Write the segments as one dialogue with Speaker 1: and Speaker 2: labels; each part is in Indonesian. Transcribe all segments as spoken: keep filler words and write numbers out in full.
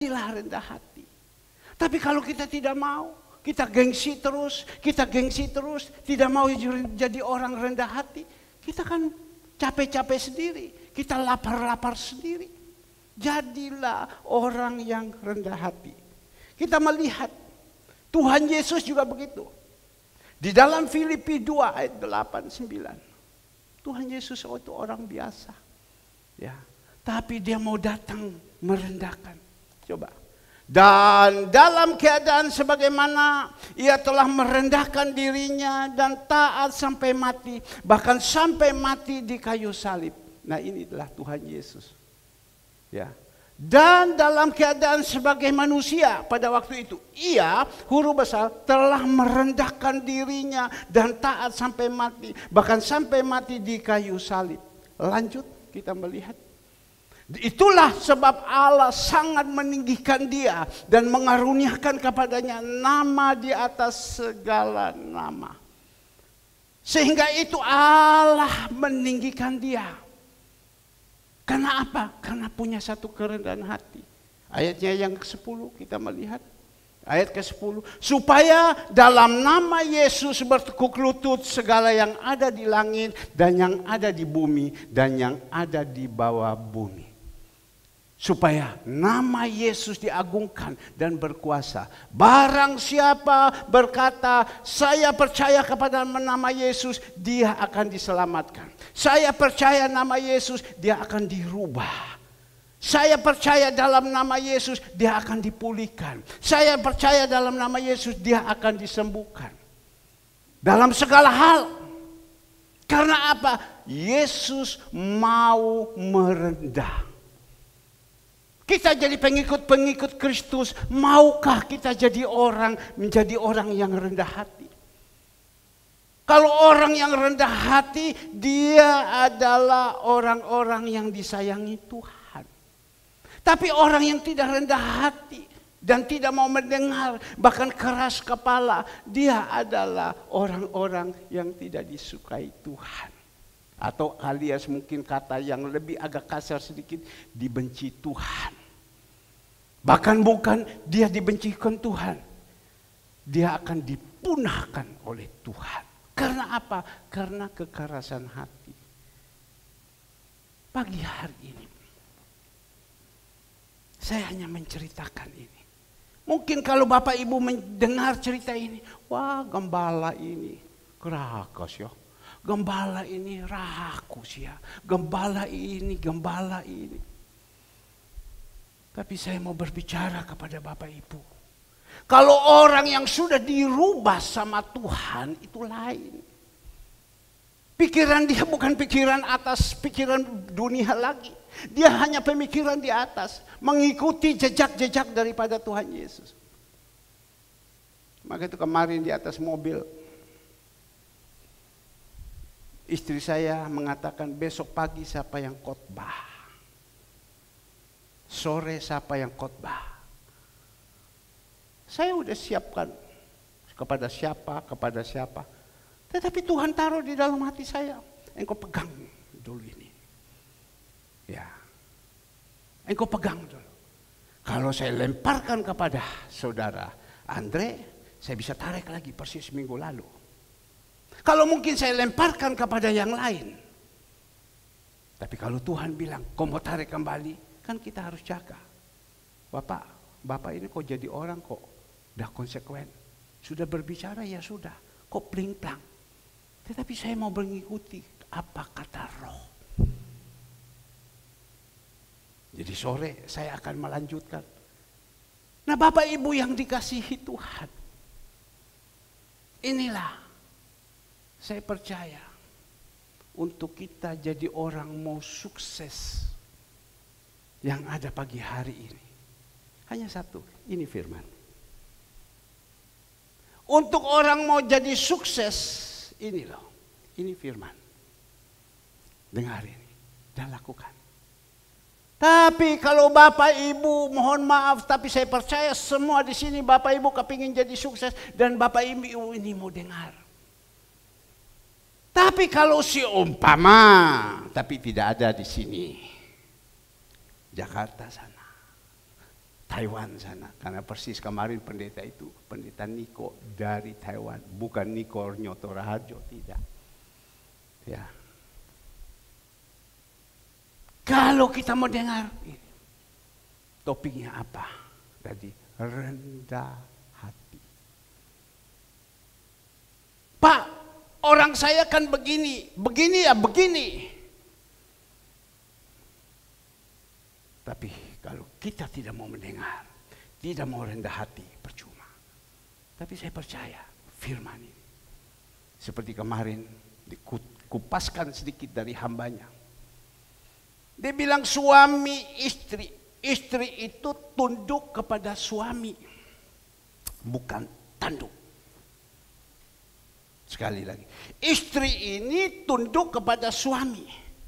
Speaker 1: Jadilah rendah hati. Tapi kalau kita tidak mau, kita gengsi terus, kita gengsi terus, tidak mau jadi orang rendah hati, kita kan capek-capek sendiri, kita lapar-lapar sendiri. Jadilah orang yang rendah hati. Kita melihat Tuhan Yesus juga begitu. Di dalam Filipi dua ayat delapan sembilan. Tuhan Yesus itu orang biasa. Ya, tapi dia mau datang merendahkan. Coba. Dan dalam keadaan sebagaimana ia telah merendahkan dirinya dan taat sampai mati, bahkan sampai mati di kayu salib. Nah, ini adalah Tuhan Yesus. Ya. Dan dalam keadaan sebagai manusia pada waktu itu, ia, huruf besar, telah merendahkan dirinya dan taat sampai mati, bahkan sampai mati di kayu salib. Lanjut kita melihat. Itulah sebab Allah sangat meninggikan dia dan mengaruniakan kepadanya nama di atas segala nama. Sehingga itu Allah meninggikan dia. Karena apa? Karena punya satu kerendahan hati. Ayatnya yang kesepuluh kita melihat. Ayat kesepuluh. Supaya dalam nama Yesus bertekuk lutut segala yang ada di langit dan yang ada di bumi dan yang ada di bawah bumi. Supaya nama Yesus diagungkan dan berkuasa. Barang siapa berkata, saya percaya kepada nama Yesus, dia akan diselamatkan. Saya percaya nama Yesus, dia akan dirubah. Saya percaya dalam nama Yesus, dia akan dipulihkan. Saya percaya dalam nama Yesus, dia akan disembuhkan. Dalam segala hal. Karena apa? Yesus mau merendah. Kita jadi pengikut-pengikut Kristus, maukah kita jadi orang, menjadi orang yang rendah hati? Kalau orang yang rendah hati, dia adalah orang-orang yang disayangi Tuhan. Tapi orang yang tidak rendah hati dan tidak mau mendengar, bahkan keras kepala, dia adalah orang-orang yang tidak disukai Tuhan. Atau alias mungkin kata yang lebih agak kasar sedikit, dibenci Tuhan. Bahkan bukan dia dibencikan Tuhan, dia akan dipunahkan oleh Tuhan. Karena apa? Karena kekerasan hati. Pagi hari ini saya hanya menceritakan ini. Mungkin kalau Bapak Ibu mendengar cerita ini, wah, gembala ini kerakas ya. Gembala ini rakus ya, gembala ini, gembala ini. Tapi saya mau berbicara kepada Bapak Ibu. Kalau orang yang sudah dirubah sama Tuhan itu lain. Pikiran dia bukan pikiran atas, pikiran dunia lagi. Dia hanya pemikiran di atas, mengikuti jejak-jejak daripada Tuhan Yesus. Maka itu kemarin di atas mobil, istri saya mengatakan besok pagi siapa yang khotbah, sore siapa yang khotbah. Saya udah siapkan kepada siapa, kepada siapa. Tetapi Tuhan taruh di dalam hati saya, engkau pegang dulu ini. Ya, engkau pegang dulu. Kalau saya lemparkan kepada saudara Andre, saya bisa tarik lagi persis minggu lalu. Kalau mungkin saya lemparkan kepada yang lain. Tapi kalau Tuhan bilang, kau mau tarik kembali, kan kita harus jaga. Bapak, Bapak ini kok jadi orang kok udah konsekuen. Sudah berbicara ya sudah, kok pling-plang. Tetapi saya mau mengikuti apa kata Roh. Jadi sore saya akan melanjutkan. Nah Bapak Ibu yang dikasihi Tuhan, inilah saya percaya untuk kita jadi orang mau sukses yang ada pagi hari ini. Hanya satu, ini firman. Untuk orang mau jadi sukses, ini loh, ini firman. Dengar ini dan lakukan. Tapi kalau Bapak Ibu mohon maaf, tapi saya percaya semua di sini Bapak Ibu kepingin jadi sukses dan Bapak Ibu ini mau dengar. Tapi kalau si umpama, tapi tidak ada di sini, Jakarta sana, Taiwan sana. Karena persis kemarin pendeta itu, pendeta Niko dari Taiwan, bukan Niko Nyoto Raharjo, tidak. Ya. Kalau kita mau dengar, topiknya apa? Tadi rendah hati. Pak, orang saya kan begini, begini ya begini. Tapi kalau kita tidak mau mendengar, tidak mau rendah hati, percuma. Tapi saya percaya firman ini. Seperti kemarin dikupaskan sedikit dari hambanya. Dia bilang suami istri. Istri itu tunduk kepada suami. Bukan tanduk. Sekali lagi. Istri ini tunduk kepada suami.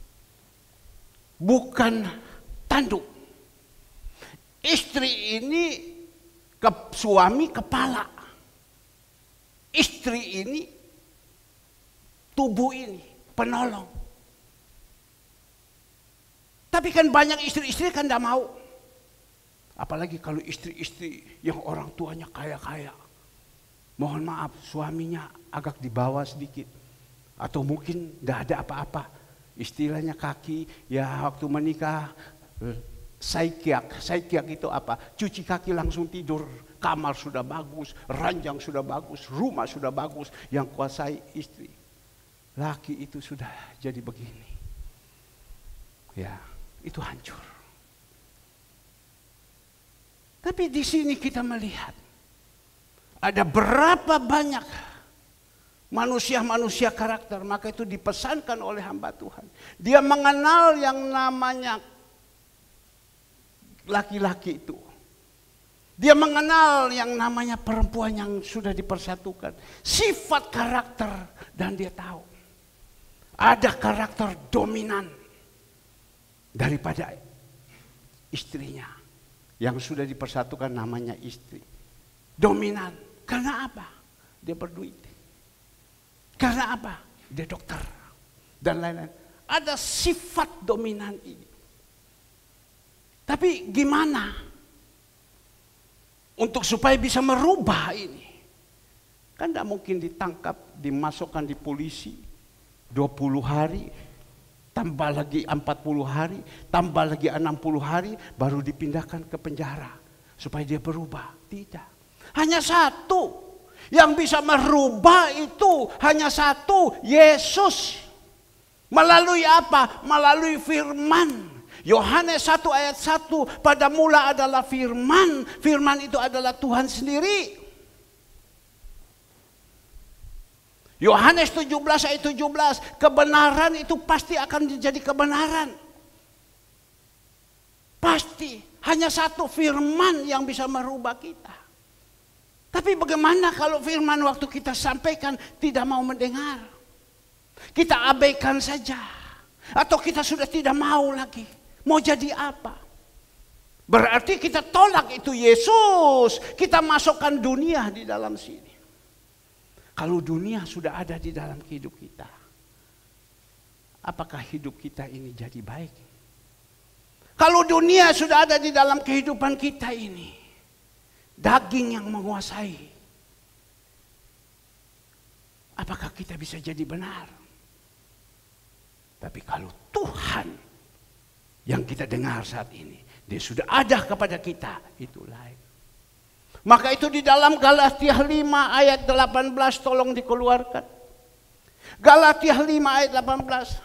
Speaker 1: Bukan tanduk. Istri ini ke suami kepala. Istri ini tubuh ini penolong. Tapi kan banyak istri-istri kan tidak mau. Apalagi kalau istri-istri yang orang tuanya kaya-kaya. Mohon maaf, suaminya agak di bawah sedikit. Atau mungkin tidak ada apa-apa. Istilahnya kaki, ya waktu menikah, saikiak. Saikiak itu apa? Cuci kaki langsung tidur. Kamar sudah bagus, ranjang sudah bagus, rumah sudah bagus. Yang kuasai istri. Laki itu sudah jadi begini. Ya, itu hancur. Tapi di sini kita melihat ada berapa banyak manusia-manusia karakter, maka itu dipesankan oleh hamba Tuhan. Dia mengenal yang namanya laki-laki itu. Dia mengenal yang namanya perempuan yang sudah dipersatukan. Sifat karakter, dan dia tahu ada karakter dominan daripada istrinya. Yang sudah dipersatukan namanya istri. Dominan. Karena apa? Dia berduit. Karena apa? Dia dokter. Dan lain-lain. Ada sifat dominan ini. Tapi gimana? Untuk supaya bisa merubah ini. Kan tidak mungkin ditangkap, dimasukkan di polisi. dua puluh hari. Tambah lagi empat puluh hari, tambah lagi enam puluh hari, baru dipindahkan ke penjara. Supaya dia berubah. Tidak. Hanya satu. Yang bisa merubah itu hanya satu. Yesus. Melalui apa? Melalui firman. Yohanes satu ayat satu. Pada mula adalah firman. Firman itu adalah Tuhan sendiri. Yohanes tujuh belas ayat tujuh belas, kebenaran itu pasti akan menjadi kebenaran. Pasti, hanya satu firman yang bisa merubah kita. Tapi bagaimana kalau firman waktu kita sampaikan tidak mau mendengar? Kita abaikan saja. Atau kita sudah tidak mau lagi. Mau jadi apa? Berarti kita tolak itu Yesus. Kita masukkan dunia di dalam sini. Kalau dunia sudah ada di dalam hidup kita, apakah hidup kita ini jadi baik? Kalau dunia sudah ada di dalam kehidupan kita ini, daging yang menguasai, apakah kita bisa jadi benar? Tapi kalau Tuhan yang kita dengar saat ini, Dia sudah ada kepada kita, itu lain. Maka itu di dalam Galatia lima ayat delapan belas tolong dikeluarkan. Galatia lima ayat delapan belas.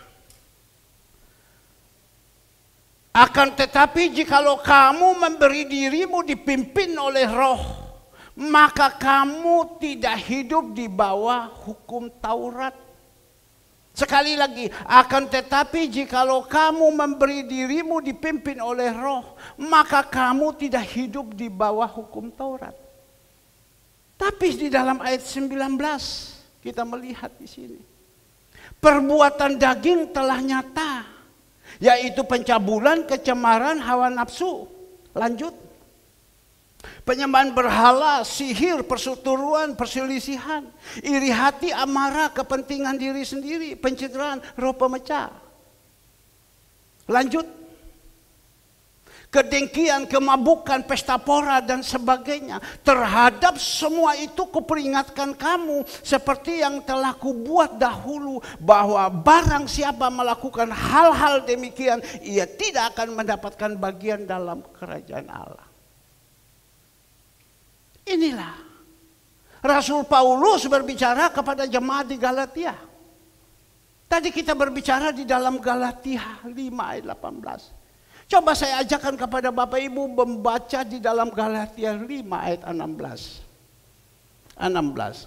Speaker 1: Akan tetapi jikalau kamu memberi dirimu dipimpin oleh Roh, maka kamu tidak hidup di bawah hukum Taurat. Sekali lagi, akan tetapi jikalau kamu memberi dirimu dipimpin oleh Roh, maka kamu tidak hidup di bawah hukum Taurat. Tapi di dalam ayat sembilan belas kita melihat di sini, perbuatan daging telah nyata, yaitu pencabulan, kecemaran, hawa nafsu. Lanjut. Penyembahan berhala, sihir, perseteruan, perselisihan, iri hati, amarah, kepentingan diri sendiri, pencitraan, roh pemecah. Lanjut. kedengkian, kemabukan, pesta pora dan sebagainya. Terhadap semua itu kuperingatkan kamu seperti yang telah kubuat dahulu, bahwa barang siapa melakukan hal-hal demikian, ia tidak akan mendapatkan bagian dalam kerajaan Allah. Inilah Rasul Paulus berbicara kepada jemaat di Galatia. Tadi kita berbicara di dalam Galatia lima ayat delapan belas. Coba saya ajarkan kepada Bapak Ibu membaca di dalam Galatia lima ayat enam belas. enam belas.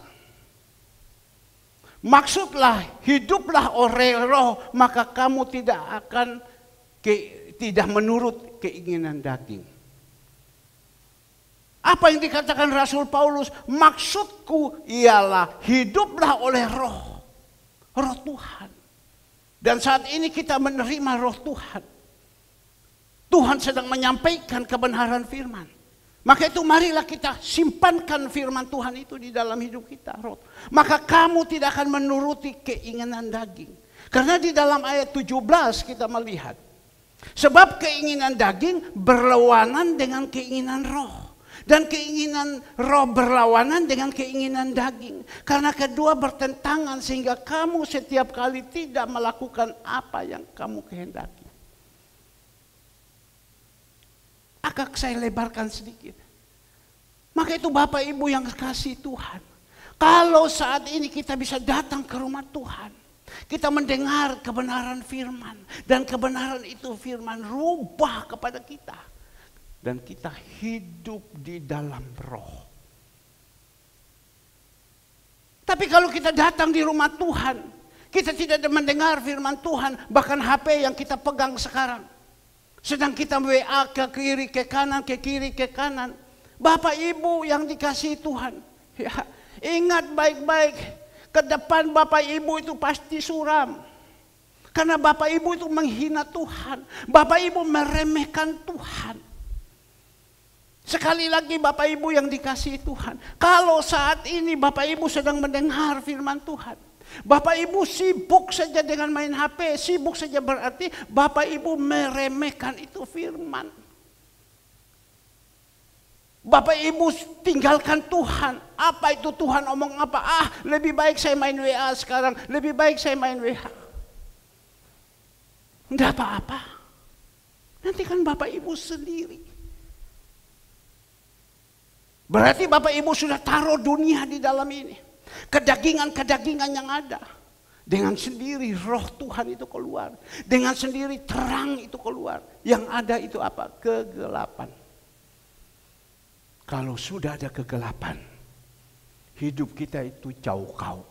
Speaker 1: Maksudlah hiduplah oleh roh, maka kamu tidak akan ke, tidak menurut keinginan daging. Apa yang dikatakan Rasul Paulus? Maksudku ialah hiduplah oleh roh. Roh Tuhan. Dan saat ini kita menerima roh Tuhan. Tuhan sedang menyampaikan kebenaran firman. Maka itu marilah kita simpankan firman Tuhan itu di dalam hidup kita. Roh. Maka kamu tidak akan menuruti keinginan daging. Karena di dalam ayat tujuh belas kita melihat. Sebab keinginan daging berlawanan dengan keinginan roh. Dan keinginan roh berlawanan dengan keinginan daging. Karena kedua bertentangan sehingga kamu setiap kali tidak melakukan apa yang kamu kehendaki. Akan saya lebarkan sedikit. Maka itu Bapak Ibu yang kasih Tuhan. Kalau saat ini kita bisa datang ke rumah Tuhan. Kita mendengar kebenaran firman. Dan kebenaran itu firman rubah kepada kita. Dan kita hidup di dalam roh. Tapi kalau kita datang di rumah Tuhan, kita tidak mendengar firman Tuhan, bahkan H P yang kita pegang sekarang. Sedang kita W A ke kiri, ke kanan, ke kiri, ke kanan. Bapak Ibu yang dikasihi Tuhan, ya, ingat baik-baik, ke depan Bapak Ibu itu pasti suram. Karena Bapak Ibu itu menghina Tuhan. Bapak Ibu meremehkan Tuhan. Sekali lagi Bapak Ibu yang dikasihi Tuhan. Kalau saat ini Bapak Ibu sedang mendengar firman Tuhan. Bapak Ibu sibuk saja dengan main H P. Sibuk saja berarti Bapak Ibu meremehkan itu firman. Bapak Ibu tinggalkan Tuhan. Apa itu Tuhan omong apa? Ah, lebih baik saya main W A sekarang. Lebih baik saya main W H. Tidak apa-apa. Nanti kan Bapak Ibu sendiri. Berarti Bapak Ibu sudah taruh dunia di dalam ini. Kedagingan-kedagingan yang ada. Dengan sendiri roh Tuhan itu keluar. Dengan sendiri terang itu keluar. Yang ada itu apa? Kegelapan. Kalau sudah ada kegelapan, hidup kita itu jauh kau.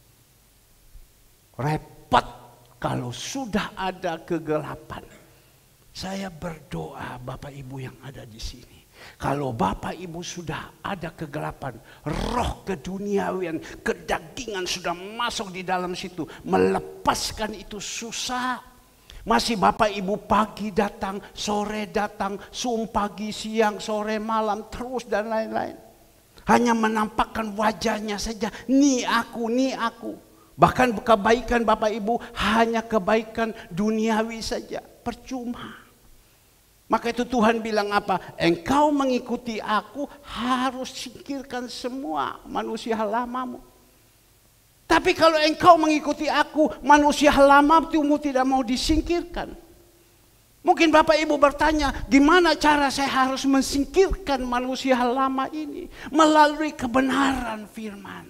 Speaker 1: Repot kalau sudah ada kegelapan. Saya berdoa Bapak Ibu yang ada di sini. Kalau Bapak Ibu sudah ada kegelapan, roh keduniawian, kedagingan sudah masuk di dalam situ, melepaskan itu susah. Masih Bapak Ibu pagi datang, sore datang, suam pagi, siang, sore, malam, terus dan lain-lain. Hanya menampakkan wajahnya saja, nih aku, nih aku. Bahkan kebaikan Bapak Ibu hanya kebaikan duniawi saja, percuma. Maka itu Tuhan bilang apa? Engkau mengikuti aku harus singkirkan semua manusia lamamu. Tapi kalau engkau mengikuti aku, manusia lama itu tidak mau disingkirkan. Mungkin Bapak Ibu bertanya, gimana cara saya harus mensingkirkan manusia lama ini? Melalui kebenaran firman.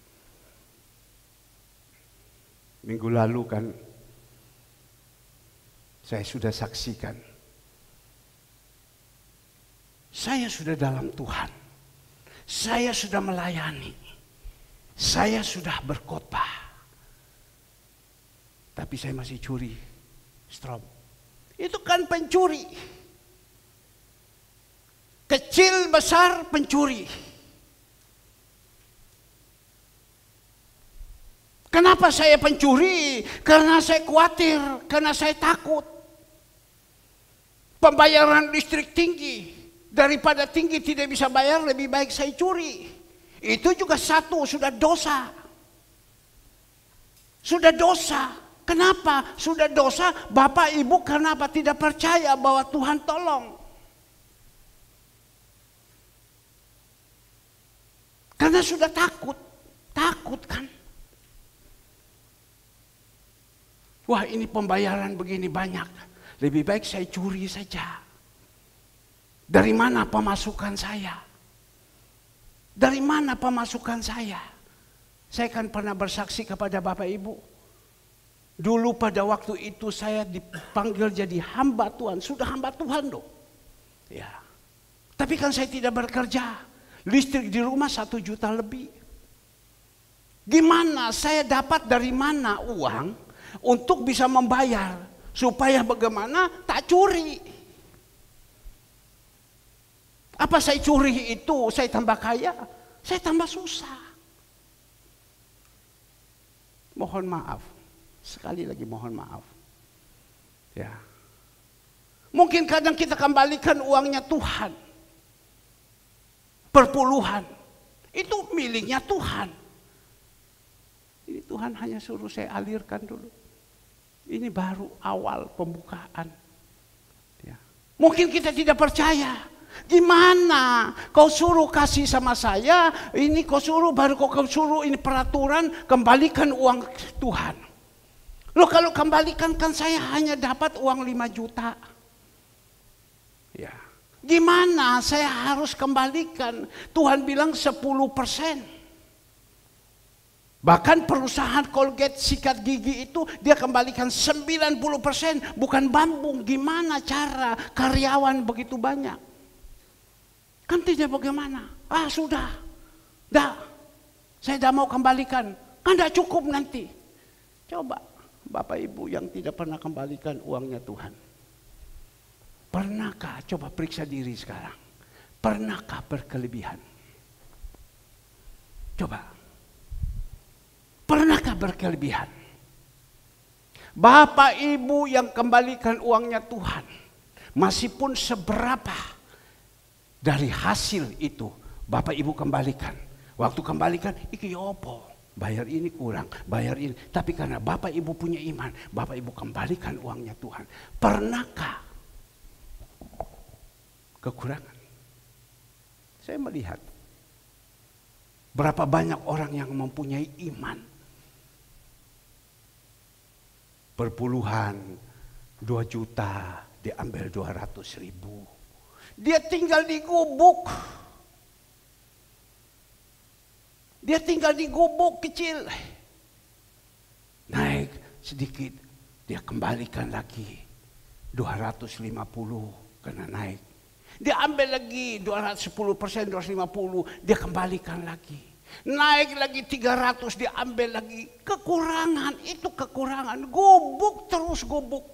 Speaker 1: Minggu lalu kan saya sudah saksikan. Saya sudah dalam Tuhan. Saya sudah melayani. Saya sudah berkhotbah. Tapi saya masih curi strom. Itu kan pencuri. Kecil besar pencuri. Kenapa saya pencuri? Karena saya khawatir, karena saya takut. Pembayaran listrik tinggi. Daripada tinggi tidak bisa bayar, lebih baik saya curi. Itu juga satu, sudah dosa. Sudah dosa. Kenapa? Sudah dosa, Bapak Ibu kenapa tidak percaya bahwa Tuhan tolong? Karena sudah takut. Takut kan. Wah, ini pembayaran begini banyak. Lebih baik saya curi saja. Dari mana pemasukan saya? Dari mana pemasukan saya? Saya kan pernah bersaksi kepada Bapak Ibu. Dulu pada waktu itu saya dipanggil jadi hamba Tuhan. Sudah hamba Tuhan loh. Ya. Tapi kan saya tidak bekerja. Listrik di rumah satu juta lebih. Gimana saya dapat dari mana uang untuk bisa membayar? Supaya bagaimana tak curi. Apa saya curi itu saya tambah kaya? Saya tambah susah. Mohon maaf. Sekali lagi mohon maaf. Ya. Mungkin kadang kita kembalikan uangnya Tuhan. Perpuluhan. Itu miliknya Tuhan. Ini Tuhan hanya suruh saya alirkan dulu. Ini baru awal pembukaan. Ya. Mungkin kita tidak percaya. Gimana? Kau suruh kasih sama saya, ini kau suruh, baru kau, kau suruh ini peraturan, kembalikan uang Tuhan. Loh kalau kembalikan kan saya hanya dapat uang lima juta. Ya. Gimana saya harus kembalikan? Tuhan bilang sepuluh persen. Bahkan perusahaan Colgate sikat gigi itu dia kembalikan sembilan puluh persen. Bukan bambung. Gimana cara karyawan begitu banyak? Kan tidak bagaimana. Ah sudah. Dah. Saya dah mau kembalikan. Kan tidak cukup nanti. Coba Bapak Ibu yang tidak pernah kembalikan uangnya Tuhan. Pernahkah? Coba periksa diri sekarang. Pernahkah berkelebihan? Coba. Pernahkah berkelebihan? Bapak Ibu yang kembalikan uangnya Tuhan, masih pun seberapa dari hasil itu Bapak Ibu kembalikan. Waktu kembalikan, iki opo, bayar ini kurang, bayar ini. Tapi karena Bapak Ibu punya iman, Bapak Ibu kembalikan uangnya Tuhan. Pernahkah kekurangan? Saya melihat berapa banyak orang yang mempunyai iman. Perpuluhan dua juta diambil dua ratus ribu. Dia tinggal di gubuk. Dia tinggal di gubuk kecil. Naik sedikit, dia kembalikan lagi dua ratus lima puluh karena naik. Dia ambil lagi dua ratus sepuluh persen, dua ratus lima puluh, dia kembalikan lagi. Naik lagi tiga ratus, dia ambil lagi. Kekurangan, itu kekurangan. Gubuk terus gubuk.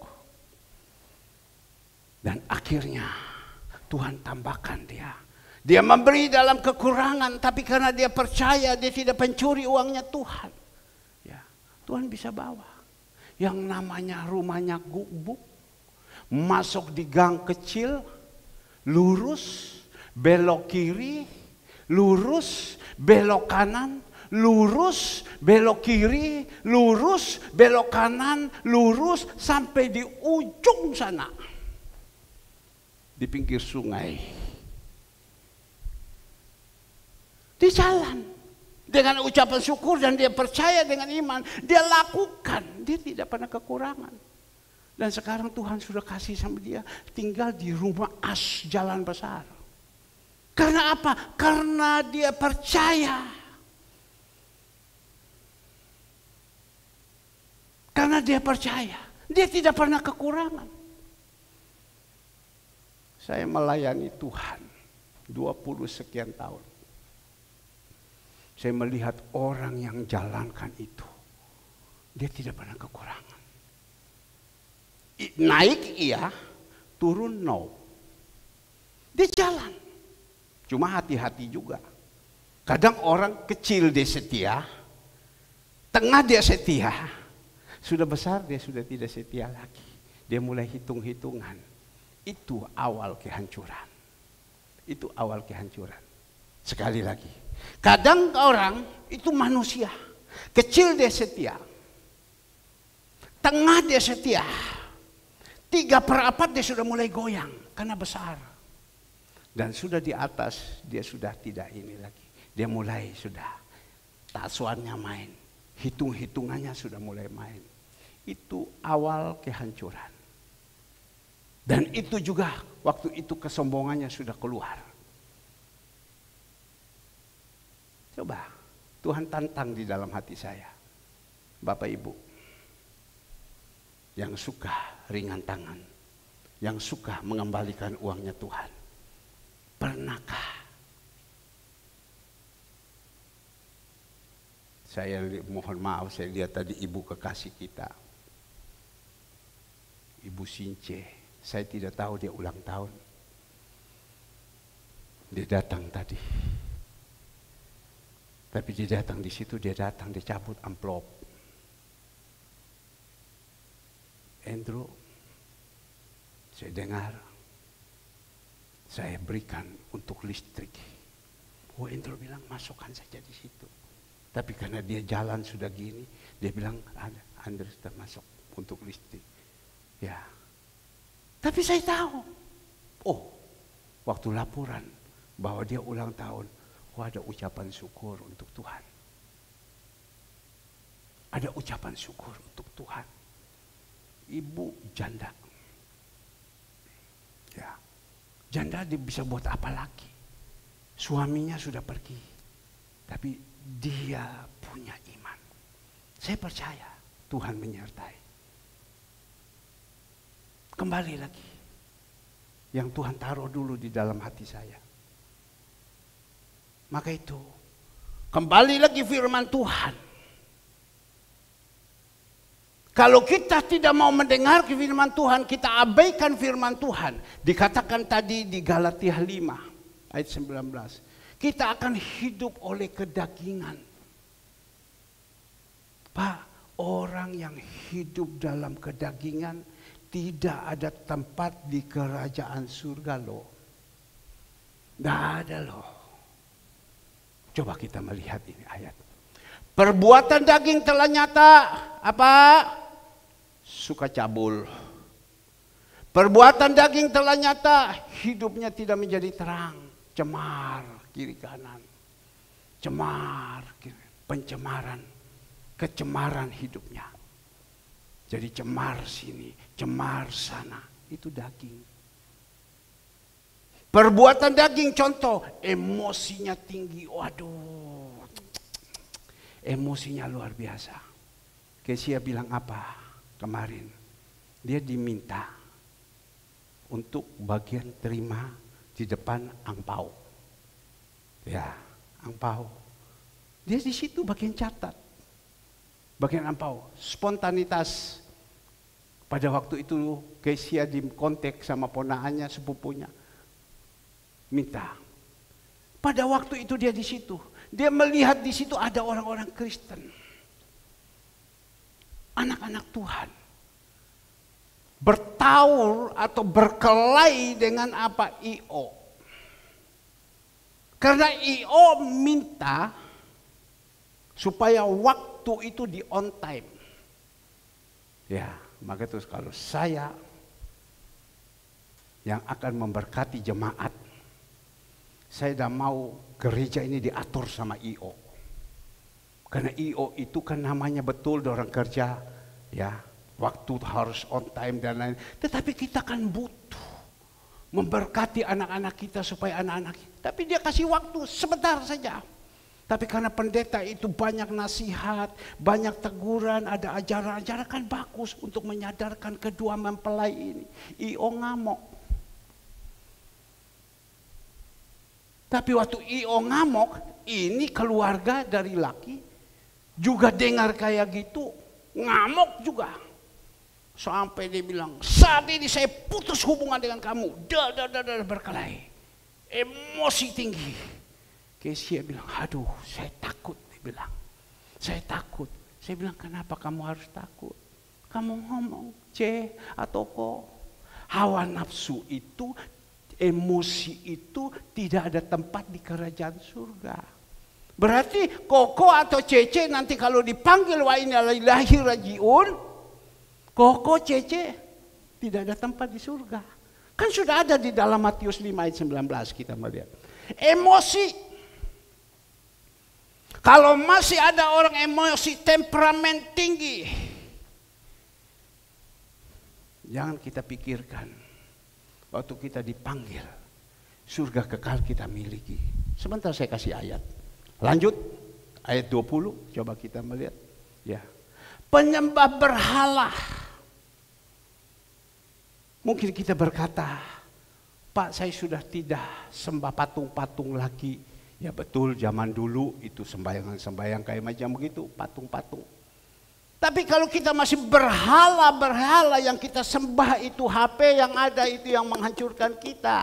Speaker 1: Dan akhirnya Tuhan tambahkan dia. Dia memberi dalam kekurangan, tapi karena dia percaya, dia tidak pencuri uangnya Tuhan. Ya, Tuhan bisa bawa. Yang namanya rumahnya gubuk, masuk di gang kecil, lurus, belok kiri, lurus, belok kanan, lurus, belok kiri, lurus, belok kanan, lurus, sampai di ujung sana. Di pinggir sungai. Di jalan. Dengan ucapan syukur dan dia percaya dengan iman. Dia lakukan. Dia tidak pernah kekurangan. Dan sekarang Tuhan sudah kasih sama dia. Tinggal di rumah as jalan besar. Karena apa? Karena dia percaya. Karena dia percaya. Dia tidak pernah kekurangan. Saya melayani Tuhan dua puluh sekian tahun. Saya melihat orang yang jalankan itu. Dia tidak pernah kekurangan. Naik iya, turun no. Dia jalan. Cuma hati-hati juga. Kadang orang kecil dia setia, tengah dia setia, sudah besar dia sudah tidak setia lagi. Dia mulai hitung-hitungan. Itu awal kehancuran. Itu awal kehancuran. Sekali lagi. Kadang orang itu manusia. Kecil dia setia. Tengah dia setia. Tiga per empat dia sudah mulai goyang. Karena besar. Dan sudah di atas dia sudah tidak ini lagi. Dia mulai sudah, taksuannya main, hitung-hitungannya sudah mulai main. Itu awal kehancuran. Dan itu juga waktu itu kesombongannya sudah keluar. Coba Tuhan tantang di dalam hati saya, Bapak Ibu, yang suka ringan tangan, yang suka mengembalikan uangnya Tuhan, pernahkah saya mohon maaf, saya lihat tadi ibu kekasih kita, Ibu Since, saya tidak tahu dia ulang tahun. Dia datang tadi. Tapi dia datang di situ, dia datang, dia cabut amplop. Andrew, saya dengar, saya berikan untuk listrik. Oh, Andrew bilang masukkan saja di situ. Tapi karena dia jalan sudah gini, dia bilang Andrew termasuk untuk listrik. Ya. Tapi saya tahu, oh, waktu laporan bahwa dia ulang tahun, oh ada ucapan syukur untuk Tuhan. Ada ucapan syukur untuk Tuhan. Ibu janda. Ya. Janda dia bisa buat apa lagi? Suaminya sudah pergi. Tapi dia punya iman. Saya percaya Tuhan menyertai. Kembali lagi. Yang Tuhan taruh dulu di dalam hati saya. Maka itu, kembali lagi firman Tuhan. Kalau kita tidak mau mendengar firman Tuhan, kita abaikan firman Tuhan. Dikatakan tadi di Galatia lima ayat sembilan belas. Kita akan hidup oleh kedagingan. Pak, orang yang hidup dalam kedagingan tidak ada tempat di kerajaan surga loh. Tidak ada loh. Coba kita melihat ini ayat. Perbuatan daging telah nyata apa? Suka cabul. Perbuatan daging telah nyata, hidupnya tidak menjadi terang, cemar kiri kanan. Cemar, pencemaran, kecemaran hidupnya. Jadi cemar sini, cemar sana, itu daging. Perbuatan daging contoh, emosinya tinggi, waduh. Emosinya luar biasa. Kesia bilang apa kemarin? Dia diminta untuk bagian terima di depan angpau. Ya, angpau. Dia di situ bagian catat. Bagian angpau, spontanitas. Pada waktu itu Kesia di kontak sama ponaannya, sepupunya. Minta. Pada waktu itu dia di situ. Dia melihat di situ ada orang-orang Kristen. Anak-anak Tuhan. Bertaur atau berkelahi dengan apa? I O. Karena I O minta supaya waktu itu di on time. Ya, maka itu kalau saya yang akan memberkati jemaat, saya tidak mau gereja ini diatur sama I O. Karena I O itu kan namanya betul orang kerja, ya, waktu harus on time dan lain. Tetapi kita kan butuh memberkati anak-anak kita supaya anak-anak kita. Tapi dia kasih waktu sebentar saja. Tapi karena pendeta itu banyak nasihat, banyak teguran, ada ajaran-ajaran kan bagus untuk menyadarkan kedua mempelai ini. I O ngamuk. Tapi waktu I O ngamuk, ini keluarga dari laki juga dengar kayak gitu, ngamuk juga. Sampai dia bilang, saat ini saya putus hubungan dengan kamu. Dah, dah, dah, dah, berkelahi. Emosi tinggi. Kesia bilang, aduh saya takut. Dia bilang, saya takut. Saya bilang, kenapa kamu harus takut? Kamu ngomong, C atau ko. Hawa nafsu itu, emosi itu tidak ada tempat di kerajaan surga. Berarti Koko atau Cece nanti kalau dipanggil wa inna lillahi rajiun, Koko Cece tidak ada tempat di surga. Kan sudah ada di dalam Matius lima ayat sembilan belas kita melihat. Emosi. Kalau masih ada orang emosi temperamen tinggi, jangan kita pikirkan waktu kita dipanggil, surga kekal kita miliki. Sebentar saya kasih ayat. Lanjut, ayat dua puluh, coba kita melihat. Ya, penyembah berhala. Mungkin kita berkata, Pak, saya sudah tidak sembah patung-patung lagi. Ya betul, zaman dulu itu sembayangan-sembayang kayak macam begitu, patung-patung. Tapi kalau kita masih berhala-berhala yang kita sembah itu, H P yang ada itu yang menghancurkan kita.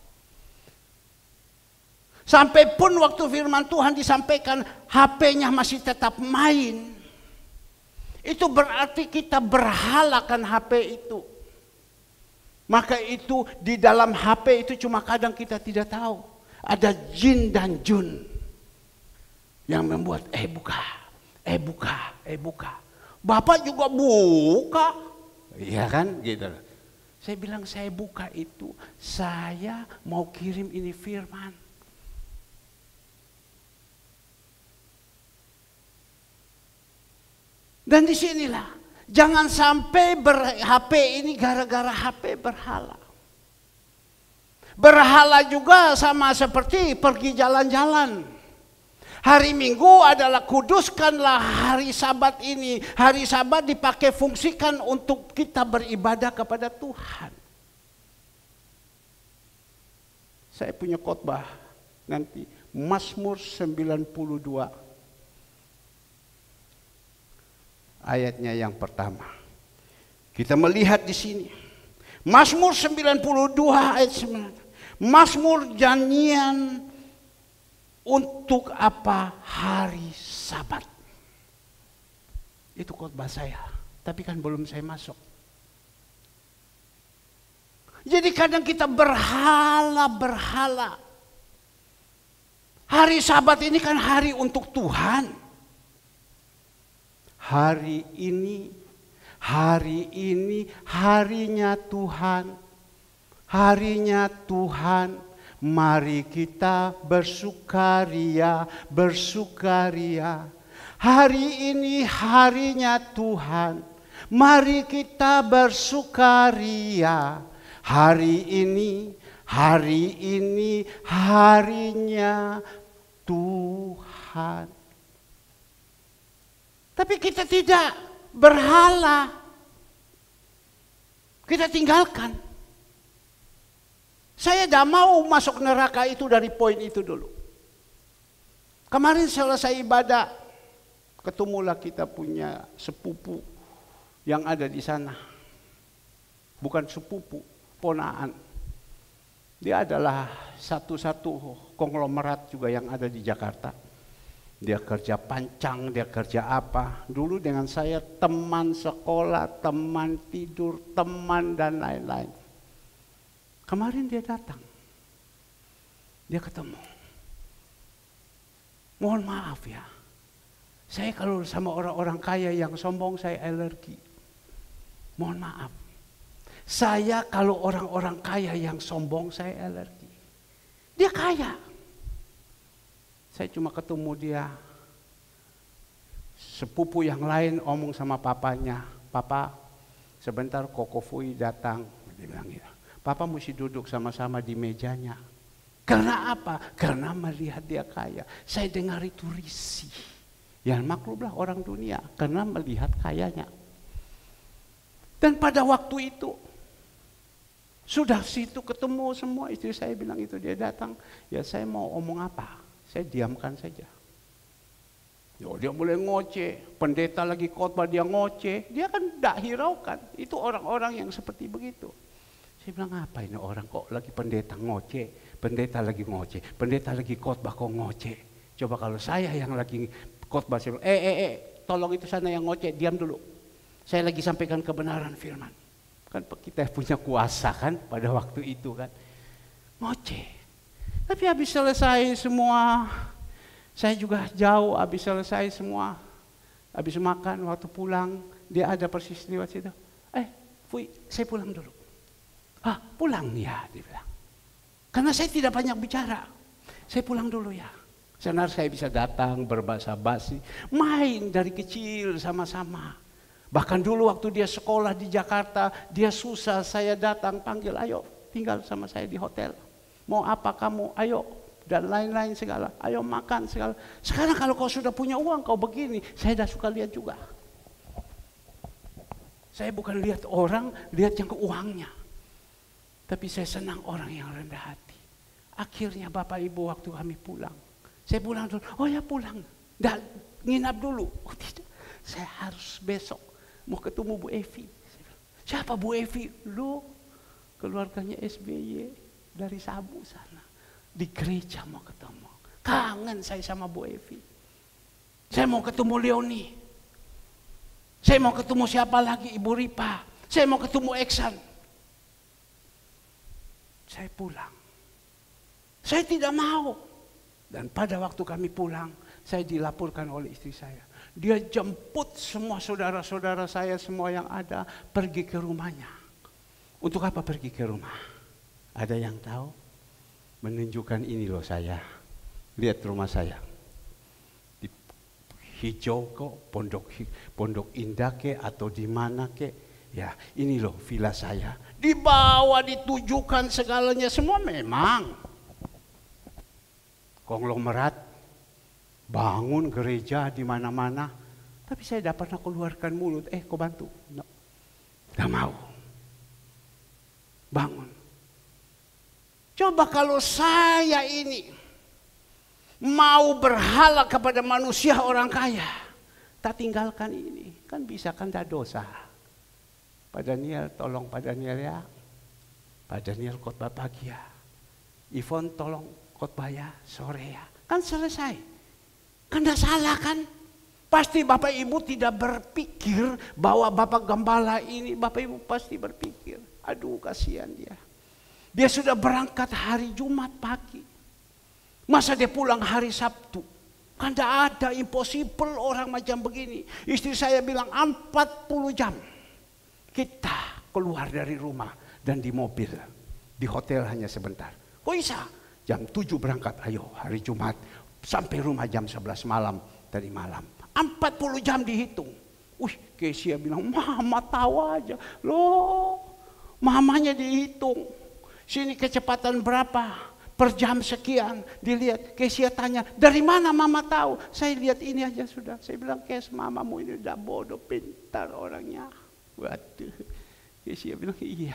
Speaker 1: Sampai pun waktu firman Tuhan disampaikan, H P-nya masih tetap main. Itu berarti kita berhalakan H P itu. Maka itu di dalam H P itu cuma kadang kita tidak tahu. Ada jin dan jun yang membuat eh buka, eh buka, eh buka. Bapak juga buka. Iya kan gitu. Saya bilang saya buka itu, saya mau kirim ini firman. Dan disinilah, jangan sampai ber-H P ini gara-gara H P berhala. Berhala juga sama seperti pergi jalan-jalan. Hari Minggu adalah kuduskanlah hari Sabat ini. Hari Sabat dipakai fungsikan untuk kita beribadah kepada Tuhan. Saya punya khotbah nanti, Mazmur sembilan puluh dua. Ayatnya yang pertama. Kita melihat di sini. Mazmur sembilan puluh dua ayat sembilan. Mazmur nyanyian untuk apa? Hari Sabat. Itu khotbah saya, tapi kan belum saya masuk. Jadi kadang kita berhala-berhala. Hari Sabat ini kan hari untuk Tuhan. Hari ini, hari ini harinya Tuhan. Harinya Tuhan, mari kita bersukaria, bersukaria. Hari ini harinya Tuhan, mari kita bersukaria. Hari ini, hari ini harinya Tuhan. Tapi kita tidak berhala, kita tinggalkan. Saya tidak mau masuk neraka itu dari poin itu dulu. Kemarin selesai ibadah, ketemulah kita punya sepupu yang ada di sana. Bukan sepupu, ponaan. Dia adalah satu-satu konglomerat juga yang ada di Jakarta. Dia kerja pancang, dia kerja apa. Dulu dengan saya teman sekolah, teman tidur, teman dan lain-lain. Kemarin dia datang, dia ketemu. Mohon maaf ya, saya kalau sama orang-orang kaya yang sombong saya alergi. Mohon maaf, saya kalau orang-orang kaya yang sombong saya alergi. Dia kaya, saya cuma ketemu dia. Sepupu yang lain omong sama papanya, Papa sebentar Koko Fui datang, dia bilang gitu. Papa mesti duduk sama-sama di mejanya. Karena apa? Karena melihat dia kaya. Saya dengar itu risih. Ya maklumlah orang dunia karena melihat kayanya. Dan pada waktu itu sudah situ ketemu semua, istri saya bilang itu, dia datang. Ya saya mau omong apa? Saya diamkan saja. Yo, dia boleh ngoceh, pendeta lagi khotbah dia ngoceh. Dia kan tidak hiraukan. Itu orang-orang yang seperti begitu. Saya bilang apa ini orang kok lagi pendeta ngoceh, pendeta lagi ngoceh, pendeta lagi khotbah kok ngoceh. Coba kalau saya yang lagi khotbah, saya bilang, eh eh eh, tolong itu sana yang ngoceh, diam dulu. Saya lagi sampaikan kebenaran firman. Kan kita punya kuasa kan pada waktu itu kan. Ngoceh. Tapi habis selesai semua, saya juga jauh, habis selesai semua, habis makan, waktu pulang, dia ada persis lewat situ. Eh, Fui, saya pulang dulu. Ah, pulang ya, dia bilang. Karena saya tidak banyak bicara. Saya pulang dulu ya. Sana saya bisa datang berbahasa basi, main dari kecil sama-sama. Bahkan dulu waktu dia sekolah di Jakarta, dia susah, saya datang panggil, ayo tinggal sama saya di hotel. Mau apa kamu, ayo, dan lain-lain segala, ayo makan segala. Sekarang kalau kau sudah punya uang, kau begini, saya dah suka lihat juga. Saya bukan lihat orang, lihat yang uangnya. Tapi saya senang orang yang rendah hati. Akhirnya Bapak Ibu waktu kami pulang, saya pulang dulu, oh ya pulang, dah nginap dulu. Oh tidak, saya harus besok mau ketemu Bu Evi. Siapa Bu Evi? Lu keluarganya S B Y dari Sabu sana. Di gereja mau ketemu. Kangen saya sama Bu Evi. Saya mau ketemu Leoni. Saya mau ketemu siapa lagi? Ibu Ripa. Saya mau ketemu Eksan. Saya pulang. Saya tidak mau. Dan pada waktu kami pulang, saya dilaporkan oleh istri saya. Dia jemput semua saudara-saudara saya, semua yang ada, pergi ke rumahnya. Untuk apa pergi ke rumah? Ada yang tahu? Menunjukkan ini loh saya. Lihat rumah saya. Di hijau kok, pondok pondok indah ke atau di mana ke. Ya, ini loh villa saya. Dibawa, ditujukan segalanya semua memang. Konglomerat, bangun gereja di mana-mana. Tapi saya dapat nak keluarkan mulut, eh kau bantu. No. Gak mau. Bangun. Coba kalau saya ini mau berhala kepada manusia orang kaya, tak tinggalkan ini, kan bisa kan tak dosa. Pak Daniel, tolong Pak Daniel ya. Pak Daniel khotbah pagi ya. Ivon tolong khotbah ya sore ya. Kan selesai. Kan tidak salah kan? Pasti Bapak Ibu tidak berpikir bahwa Bapak Gembala ini, Bapak Ibu pasti berpikir, aduh kasihan dia. Dia sudah berangkat hari Jumat pagi. Masa dia pulang hari Sabtu? Kan tidak ada, impossible orang macam begini. Istri saya bilang empat puluh jam kita keluar dari rumah dan di mobil. Di hotel hanya sebentar. Kok bisa? Jam tujuh berangkat, ayo hari Jumat. Sampai rumah jam sebelas malam dari malam. empat puluh jam dihitung. Wih, Kesia bilang, mama tahu aja. Loh, mamanya dihitung. Sini kecepatan berapa? Per jam sekian. Dilihat, Kesia tanya, dari mana mama tahu? Saya lihat ini aja sudah. Saya bilang, Kes, mamamu ini udah bodoh, pintar orangnya. Waduh. Kesia bilang, iya.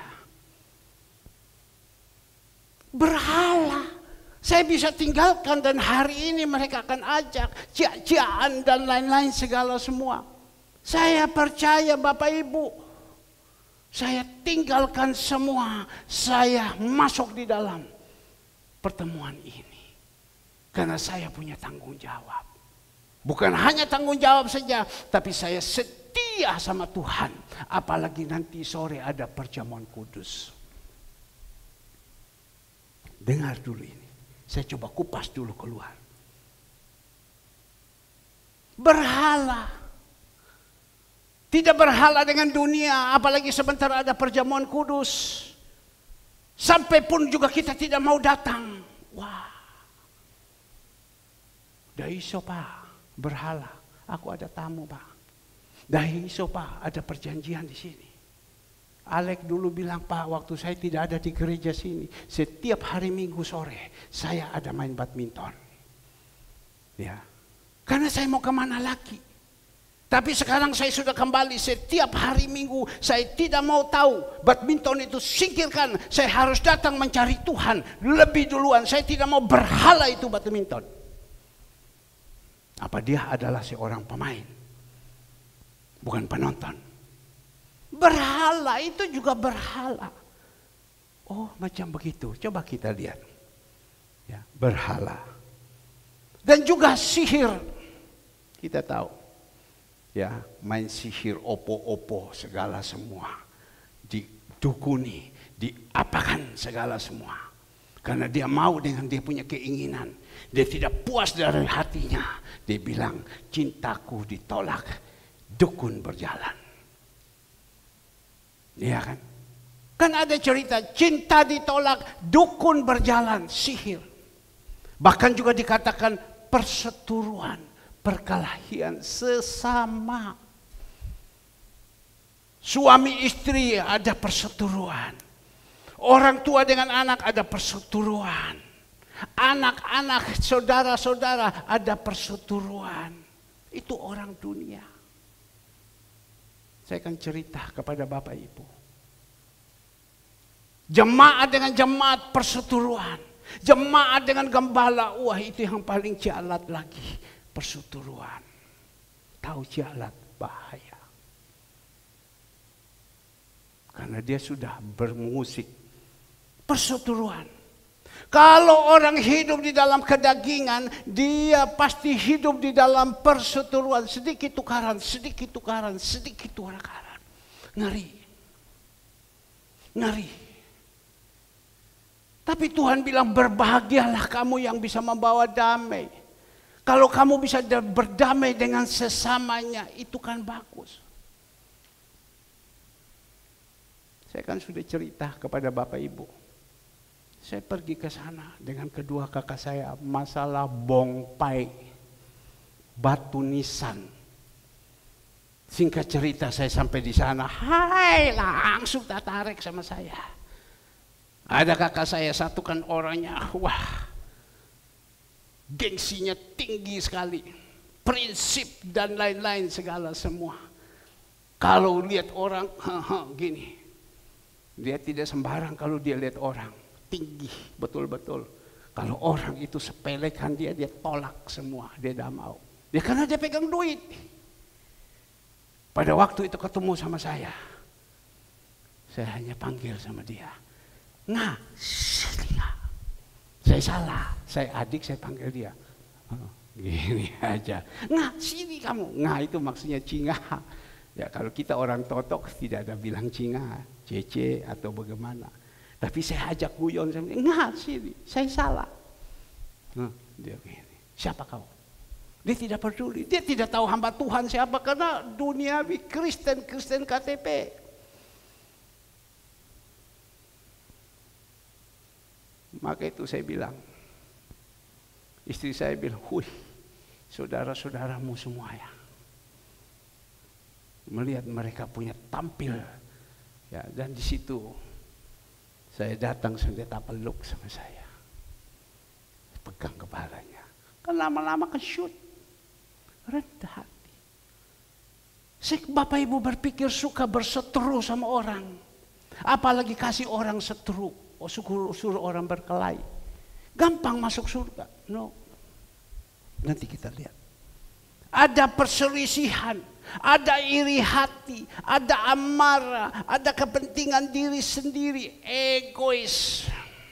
Speaker 1: Berhala. Saya bisa tinggalkan dan hari ini mereka akan ajak ciak-ciaan dan lain-lain segala semua. Saya percaya Bapak Ibu. Saya tinggalkan semua. Saya masuk di dalam pertemuan ini. Karena saya punya tanggung jawab. Bukan hanya tanggung jawab saja, tapi saya setia sama Tuhan. Apalagi nanti sore ada perjamuan kudus. Dengar dulu ini. Saya coba kupas dulu keluar. Berhala. Tidak berhala dengan dunia, apalagi sebentar ada perjamuan kudus. Sampai pun juga kita tidak mau datang. Wah. Dah iso pak, berhala. Aku ada tamu pak. Dah iso pak, ada perjanjian di sini. Alek dulu bilang, Pak, waktu saya tidak ada di gereja sini, setiap hari Minggu sore saya ada main badminton. Ya, karena saya mau kemana lagi. Tapi sekarang saya sudah kembali, setiap hari Minggu saya tidak mau tahu badminton itu, singkirkan. Saya harus datang mencari Tuhan lebih duluan. Saya tidak mau berhala itu badminton. Apa dia adalah seorang pemain, bukan penonton. Berhala itu juga berhala. Oh, macam begitu. Coba kita lihat. Ya, berhala. Dan juga sihir. Kita tahu. Ya, main sihir opo-opo segala semua. Didukuni, diapakan segala semua. Karena dia mau dengan dia punya keinginan. Dia tidak puas dari hatinya. Dia bilang, cintaku ditolak, dukun berjalan. Iya kan? Kan ada cerita cinta ditolak, dukun berjalan, sihir. Bahkan juga dikatakan perseteruan, perkelahian sesama. Suami istri ada perseteruan. Orang tua dengan anak ada perseteruan. Anak-anak, saudara-saudara ada perseteruan. Itu orang dunia. Saya akan cerita kepada Bapak Ibu. Jemaat dengan jemaat perseteruan. Jemaat dengan gembala, wah itu yang paling jalat lagi. Perseteruan. Tahu jalat, bahaya. Karena dia sudah bermusik. Perseteruan. Kalau orang hidup di dalam kedagingan, dia pasti hidup di dalam perseteruan. Sedikit tukaran, sedikit tukaran, sedikit tukaran. Ngeri. Ngeri. Tapi Tuhan bilang berbahagialah kamu yang bisa membawa damai. Kalau kamu bisa berdamai dengan sesamanya, itu kan bagus. Saya kan sudah cerita kepada Bapak Ibu. Saya pergi ke sana dengan kedua kakak saya, masalah bongpai, batu nisan. Singkat cerita saya sampai di sana, hai langsung tertarik sama saya. Ada kakak saya satu kan orangnya, wah, gengsinya tinggi sekali, prinsip dan lain-lain segala semua. Kalau lihat orang, gini, dia tidak sembarang kalau dia lihat orang. Tinggi, betul-betul. Kalau orang itu sepelekan dia, dia tolak semua, dia tidak mau. Ya karena dia pegang duit. Pada waktu itu ketemu sama saya, saya hanya panggil sama dia, Nga, sini Nga. Saya salah, saya adik, saya panggil dia. Oh, gini aja, Nga, sini kamu. Nga itu maksudnya cinga. Ya kalau kita orang totok tidak ada bilang cinga, cece atau bagaimana. Tapi saya ajak guyon, saya bilang, enggak sini, saya salah. Nah, dia begini, siapa kau? Dia tidak peduli, dia tidak tahu hamba Tuhan siapa, karena duniawi Kristen, Kristen K T P. Maka itu saya bilang, istri saya bilang, wih, saudara-saudaramu semua ya. Melihat mereka punya tampil, ya, dan di situ saya datang senjata peluk sama saya, pegang kepalanya. Kan lama-lama kan shoot, rendah hati. Saya, Bapak Ibu berpikir suka berseteru sama orang, apalagi kasih orang seteru, oh, suruh, suruh orang berkelahi, gampang masuk surga. No, nanti kita lihat. Ada perselisihan, ada iri hati, ada amarah, ada kepentingan diri sendiri, egois.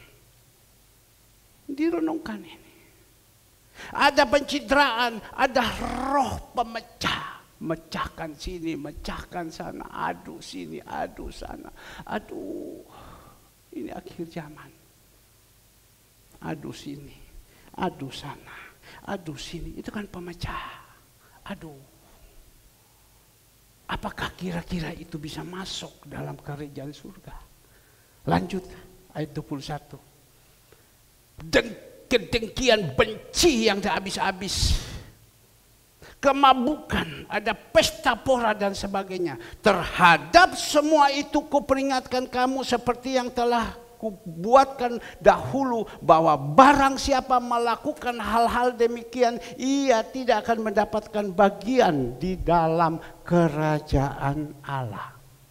Speaker 1: Direnungkan ini. Ada pencitraan, ada roh pemecah. Mecahkan sini, mecahkan sana, adu sini, adu sana. Aduh, ini akhir zaman. Adu sini, adu sana, adu sini, itu kan pemecah. Aduh, apakah kira-kira itu bisa masuk dalam kerajaan surga? Lanjut ayat dua puluh satu. Dan kedengkian, benci yang tak habis-habis, kemabukan, ada pesta pora dan sebagainya. Terhadap semua itu kuperingatkan kamu seperti yang telah kubuatkan dahulu, bahwa barang siapa melakukan hal-hal demikian, ia tidak akan mendapatkan bagian di dalam kerajaan Allah.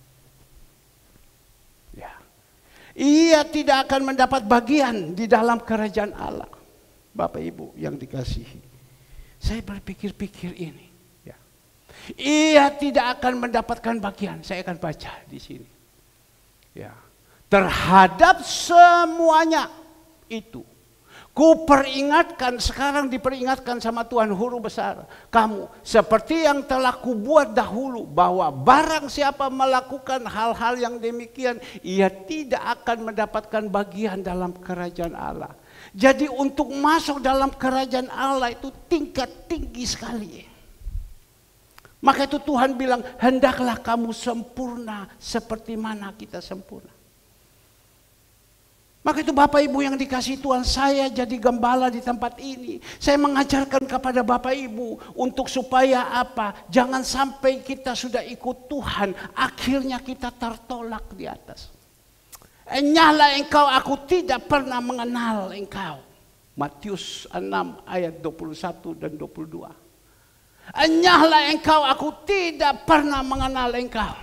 Speaker 1: Ya. Ia tidak akan mendapat bagian di dalam kerajaan Allah. Bapak Ibu yang dikasihi, saya berpikir-pikir ini. Ya. Ia tidak akan mendapatkan bagian. Saya akan baca di sini. Ya. Terhadap semuanya itu, ku peringatkan, sekarang diperingatkan sama Tuhan huru besar, kamu seperti yang telah kubuat dahulu, bahwa barang siapa melakukan hal-hal yang demikian, ia tidak akan mendapatkan bagian dalam kerajaan Allah. Jadi untuk masuk dalam kerajaan Allah itu tingkat tinggi sekali. Maka itu Tuhan bilang, hendaklah kamu sempurna seperti mana kita sempurna. Maka itu Bapak Ibu yang dikasihi Tuhan, saya jadi gembala di tempat ini. Saya mengajarkan kepada Bapak Ibu untuk supaya apa? Jangan sampai kita sudah ikut Tuhan, akhirnya kita tertolak di atas. Enyahlah engkau, aku tidak pernah mengenal engkau. Matius enam ayat dua puluh satu dan dua puluh dua. Enyahlah engkau, aku tidak pernah mengenal engkau.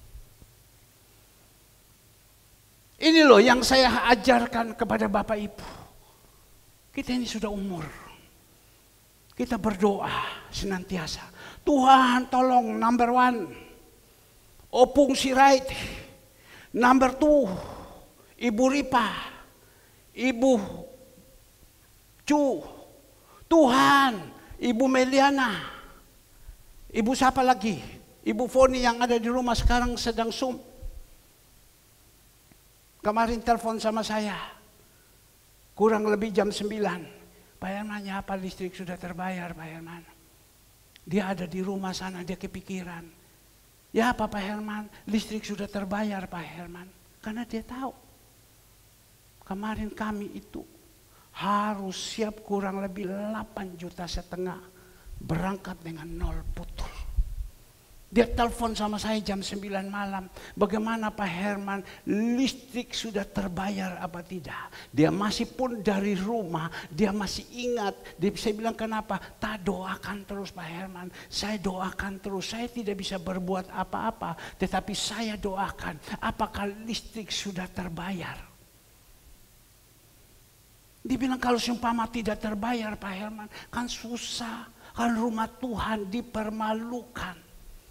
Speaker 1: Ini loh yang saya ajarkan kepada Bapak Ibu. Kita ini sudah umur. Kita berdoa senantiasa. Tuhan tolong, number one, Opung Sirait. Number two, Ibu Ripa. Ibu Cu. Tuhan, Ibu Meliana. Ibu siapa lagi? Ibu Foni yang ada di rumah sekarang sedang Zoom. Kemarin telepon sama saya, kurang lebih jam sembilan. Pak Herman, ya apa listrik sudah terbayar Pak Herman? Dia ada di rumah sana, dia kepikiran. Ya apa Pak Herman, listrik sudah terbayar Pak Herman. Karena dia tahu, kemarin kami itu harus siap kurang lebih delapan juta setengah. Berangkat dengan nol putul. Dia telepon sama saya jam sembilan malam. Bagaimana Pak Herman, listrik sudah terbayar apa tidak? Dia masih pun dari rumah, dia masih ingat. Dia, saya bilang kenapa? Tak doakan terus Pak Herman. Saya doakan terus, saya tidak bisa berbuat apa-apa. Tetapi saya doakan, apakah listrik sudah terbayar? Dia bilang kalau seumpama tidak terbayar Pak Herman, kan susah. Kan rumah Tuhan dipermalukan.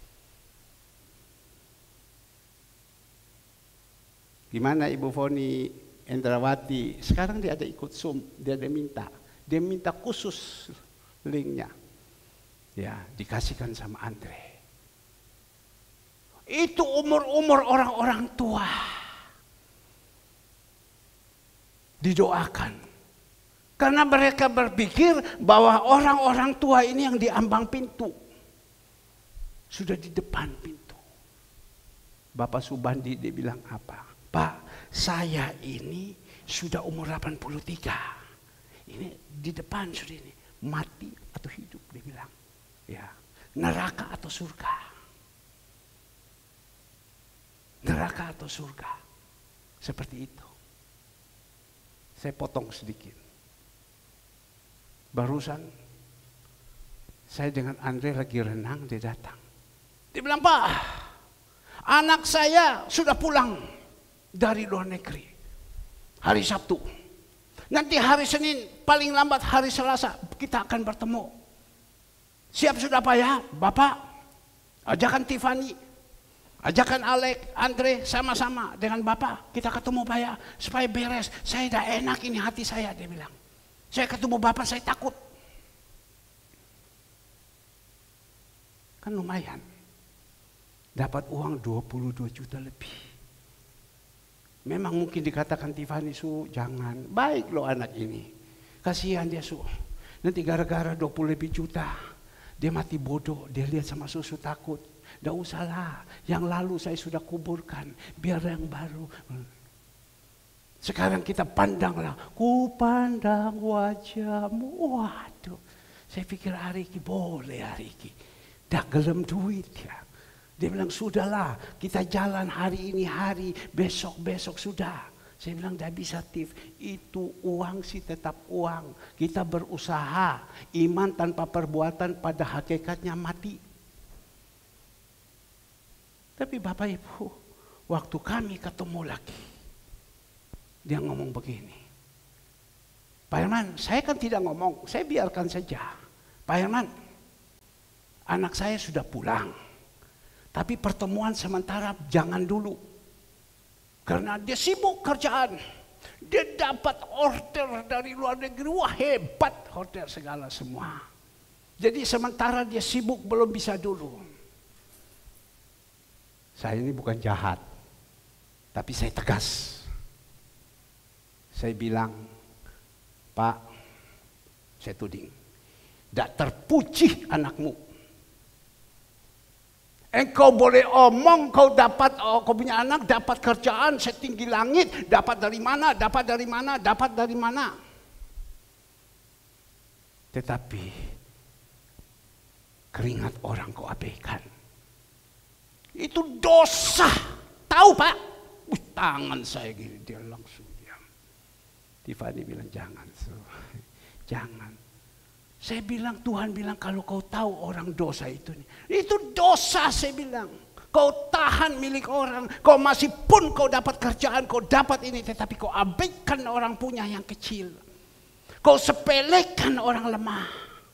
Speaker 1: Gimana Ibu Foni Endrawati? Sekarang dia ada ikut Zoom, dia ada minta. Dia minta khusus linknya. Ya, dikasihkan sama Andre. Itu umur-umur orang-orang tua. Didoakan. Karena mereka berpikir bahwa orang-orang tua ini yang di ambang pintu. Sudah di depan pintu. Bapak Subandi dia bilang apa? Pak, saya ini sudah umur delapan puluh tiga. Ini di depan sudah ini. Mati atau hidup, dia bilang. Ya, neraka atau surga. Neraka atau surga. Seperti itu. Saya potong sedikit. Barusan saya dengan Andre lagi renang, dia datang. Dia bilang, Pak, anak saya sudah pulang dari luar negeri hari Sabtu. Nanti hari Senin, paling lambat hari Selasa kita akan bertemu. Siap sudah Pak ya? Bapak, ajakan Tiffany, ajakan Alek, Andre, sama-sama dengan Bapak kita ketemu Pak ya, supaya beres. Saya dah enak ini hati saya, dia bilang. Saya ketemu Bapak, saya takut. Kan lumayan. Dapat uang dua puluh dua juta lebih. Memang mungkin dikatakan Tiffany, Su, jangan. Baik loh anak ini. Kasihan dia, Su. Nanti gara-gara dua puluh lebih juta, dia mati bodoh, dia lihat sama susu takut. Tidak usahlah, yang lalu saya sudah kuburkan, biar yang baru. Sekarang kita pandanglah, ku pandang wajahmu. Waduh, saya pikir hari ini boleh hari ini. Dah gelem duit ya. Dia bilang, sudahlah, kita jalan hari ini hari, besok-besok sudah. Saya bilang, tidak bisa, Tif. Itu uang sih tetap uang. Kita berusaha. Iman tanpa perbuatan pada hakikatnya mati. Tapi Bapak Ibu, waktu kami ketemu lagi, dia ngomong begini. Pak Herman, saya kan tidak ngomong, saya biarkan saja. Pak Herman, anak saya sudah pulang. Tapi pertemuan sementara jangan dulu. Karena dia sibuk kerjaan. Dia dapat order dari luar negeri. Wah hebat order segala semua. Jadi sementara dia sibuk belum bisa dulu. Saya ini bukan jahat. Tapi saya tegas. Saya bilang, Pak, saya tuding. Tidak terpuji anakmu. Engkau boleh omong, kau dapat, oh, kau punya anak, dapat kerjaan setinggi langit, dapat dari mana, dapat dari mana, dapat dari mana. Tetapi keringat orang kau abaikan. Itu dosa. Tahu Pak? Uh, tangan saya gini, dia langsung diam. Tiffany bilang jangan, so. Jangan. Saya bilang, Tuhan bilang kalau kau tahu orang dosa itu, itu dosa saya bilang. Kau tahan milik orang, kau masih pun kau dapat kerjaan, kau dapat ini, tetapi kau abaikan orang punya yang kecil. Kau sepelekan orang lemah.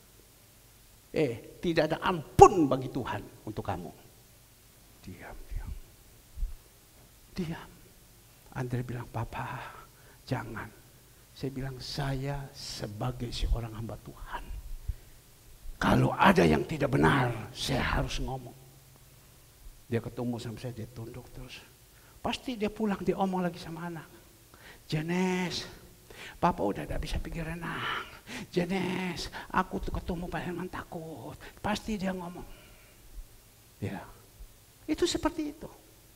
Speaker 1: Eh, tidak ada ampun bagi Tuhan untuk kamu. Diam, diam. Diam. Andre bilang, Papa, jangan. Saya bilang, saya sebagai seorang hamba Tuhan, kalau ada yang tidak benar, saya harus ngomong. Dia ketemu sama saya, dia tunduk terus. Pasti dia pulang, dia omong lagi sama anak. Jenes, Papa udah tidak bisa pikir renang. Jenes, aku tuh ketemu Pak Herman takut. Pasti dia ngomong. Ya, itu seperti itu.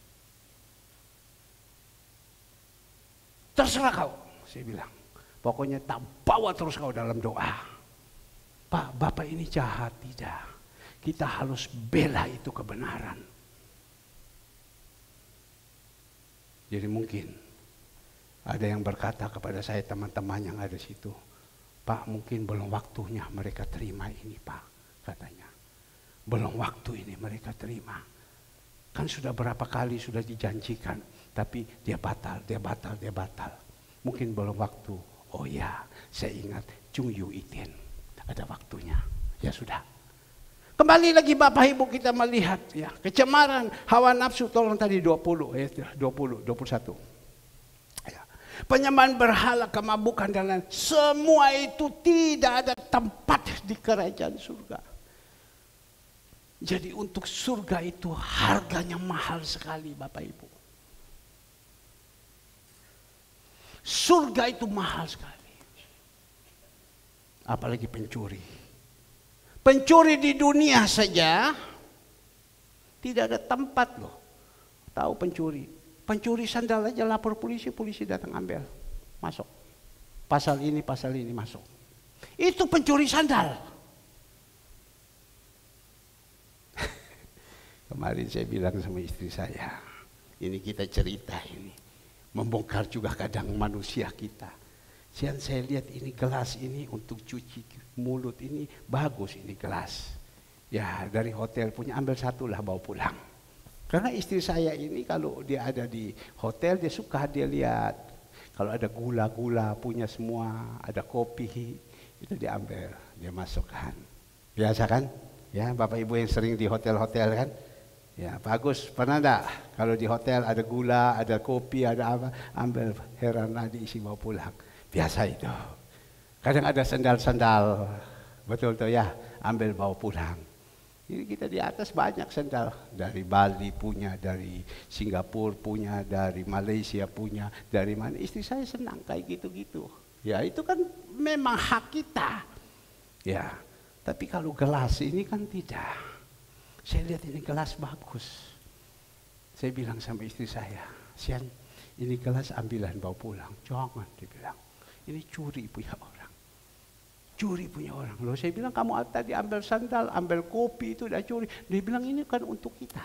Speaker 1: Terserah kau, saya bilang. Pokoknya tak bawa terus kau dalam doa. Pak, Bapak ini jahat, tidak. Kita harus bela itu kebenaran. Jadi mungkin ada yang berkata kepada saya, teman-teman yang ada di situ, Pak, mungkin belum waktunya mereka terima ini, Pak, katanya. Belum waktu ini mereka terima. Kan sudah berapa kali sudah dijanjikan, tapi dia batal, dia batal, dia batal. Mungkin belum waktu. Oh ya, saya ingat Chung Yu Itin. Ada waktunya, ya sudah. Kembali lagi Bapak Ibu kita melihat ya, kecemaran, hawa nafsu, tolong tadi dua puluh, ya, dua puluh, dua puluh satu. Ya. Penyembahan berhala, kemabukan dan lain, semua itu tidak ada tempat di kerajaan surga. Jadi untuk surga itu harganya mahal sekali Bapak Ibu. Surga itu mahal sekali. Apalagi pencuri. Pencuri di dunia saja tidak ada tempat loh. Tahu pencuri. Pencuri sandal aja lapor polisi, polisi datang ambil. Masuk. Pasal ini, pasal ini masuk. Itu pencuri sandal. Kemarin saya bilang sama istri saya, ini kita cerita ini. Membongkar juga kadang manusia kita. Sian saya lihat ini gelas ini untuk cuci mulut ini bagus ini gelas. Ya dari hotel punya ambil satu lah bawa pulang. Karena istri saya ini kalau dia ada di hotel dia suka dia lihat. Kalau ada gula-gula punya semua, ada kopi itu diambil, dia masukkan. Biasa kan? Ya Bapak Ibu yang sering di hotel-hotel kan? Ya bagus, pernah enggak? Kalau di hotel ada gula, ada kopi, ada apa, ambil heran lah diisi bawa pulang. Biasa itu. Kadang ada sandal-sandal, betul tuh ya, ambil bawa pulang. Ini kita di atas banyak sandal. Dari Bali punya, dari Singapura punya, dari Malaysia punya, dari mana. Istri saya senang kayak gitu-gitu. Ya itu kan memang hak kita. Ya, tapi kalau gelas ini kan tidak. Saya lihat ini gelas bagus. Saya bilang sama istri saya, Sian, ini gelas ambilan bawa pulang. Jangan, dia bilang. Ini curi punya orang. Curi punya orang. Loh saya bilang kamu tadi ambil sandal, ambil kopi itu udah curi. Dia bilang ini kan untuk kita.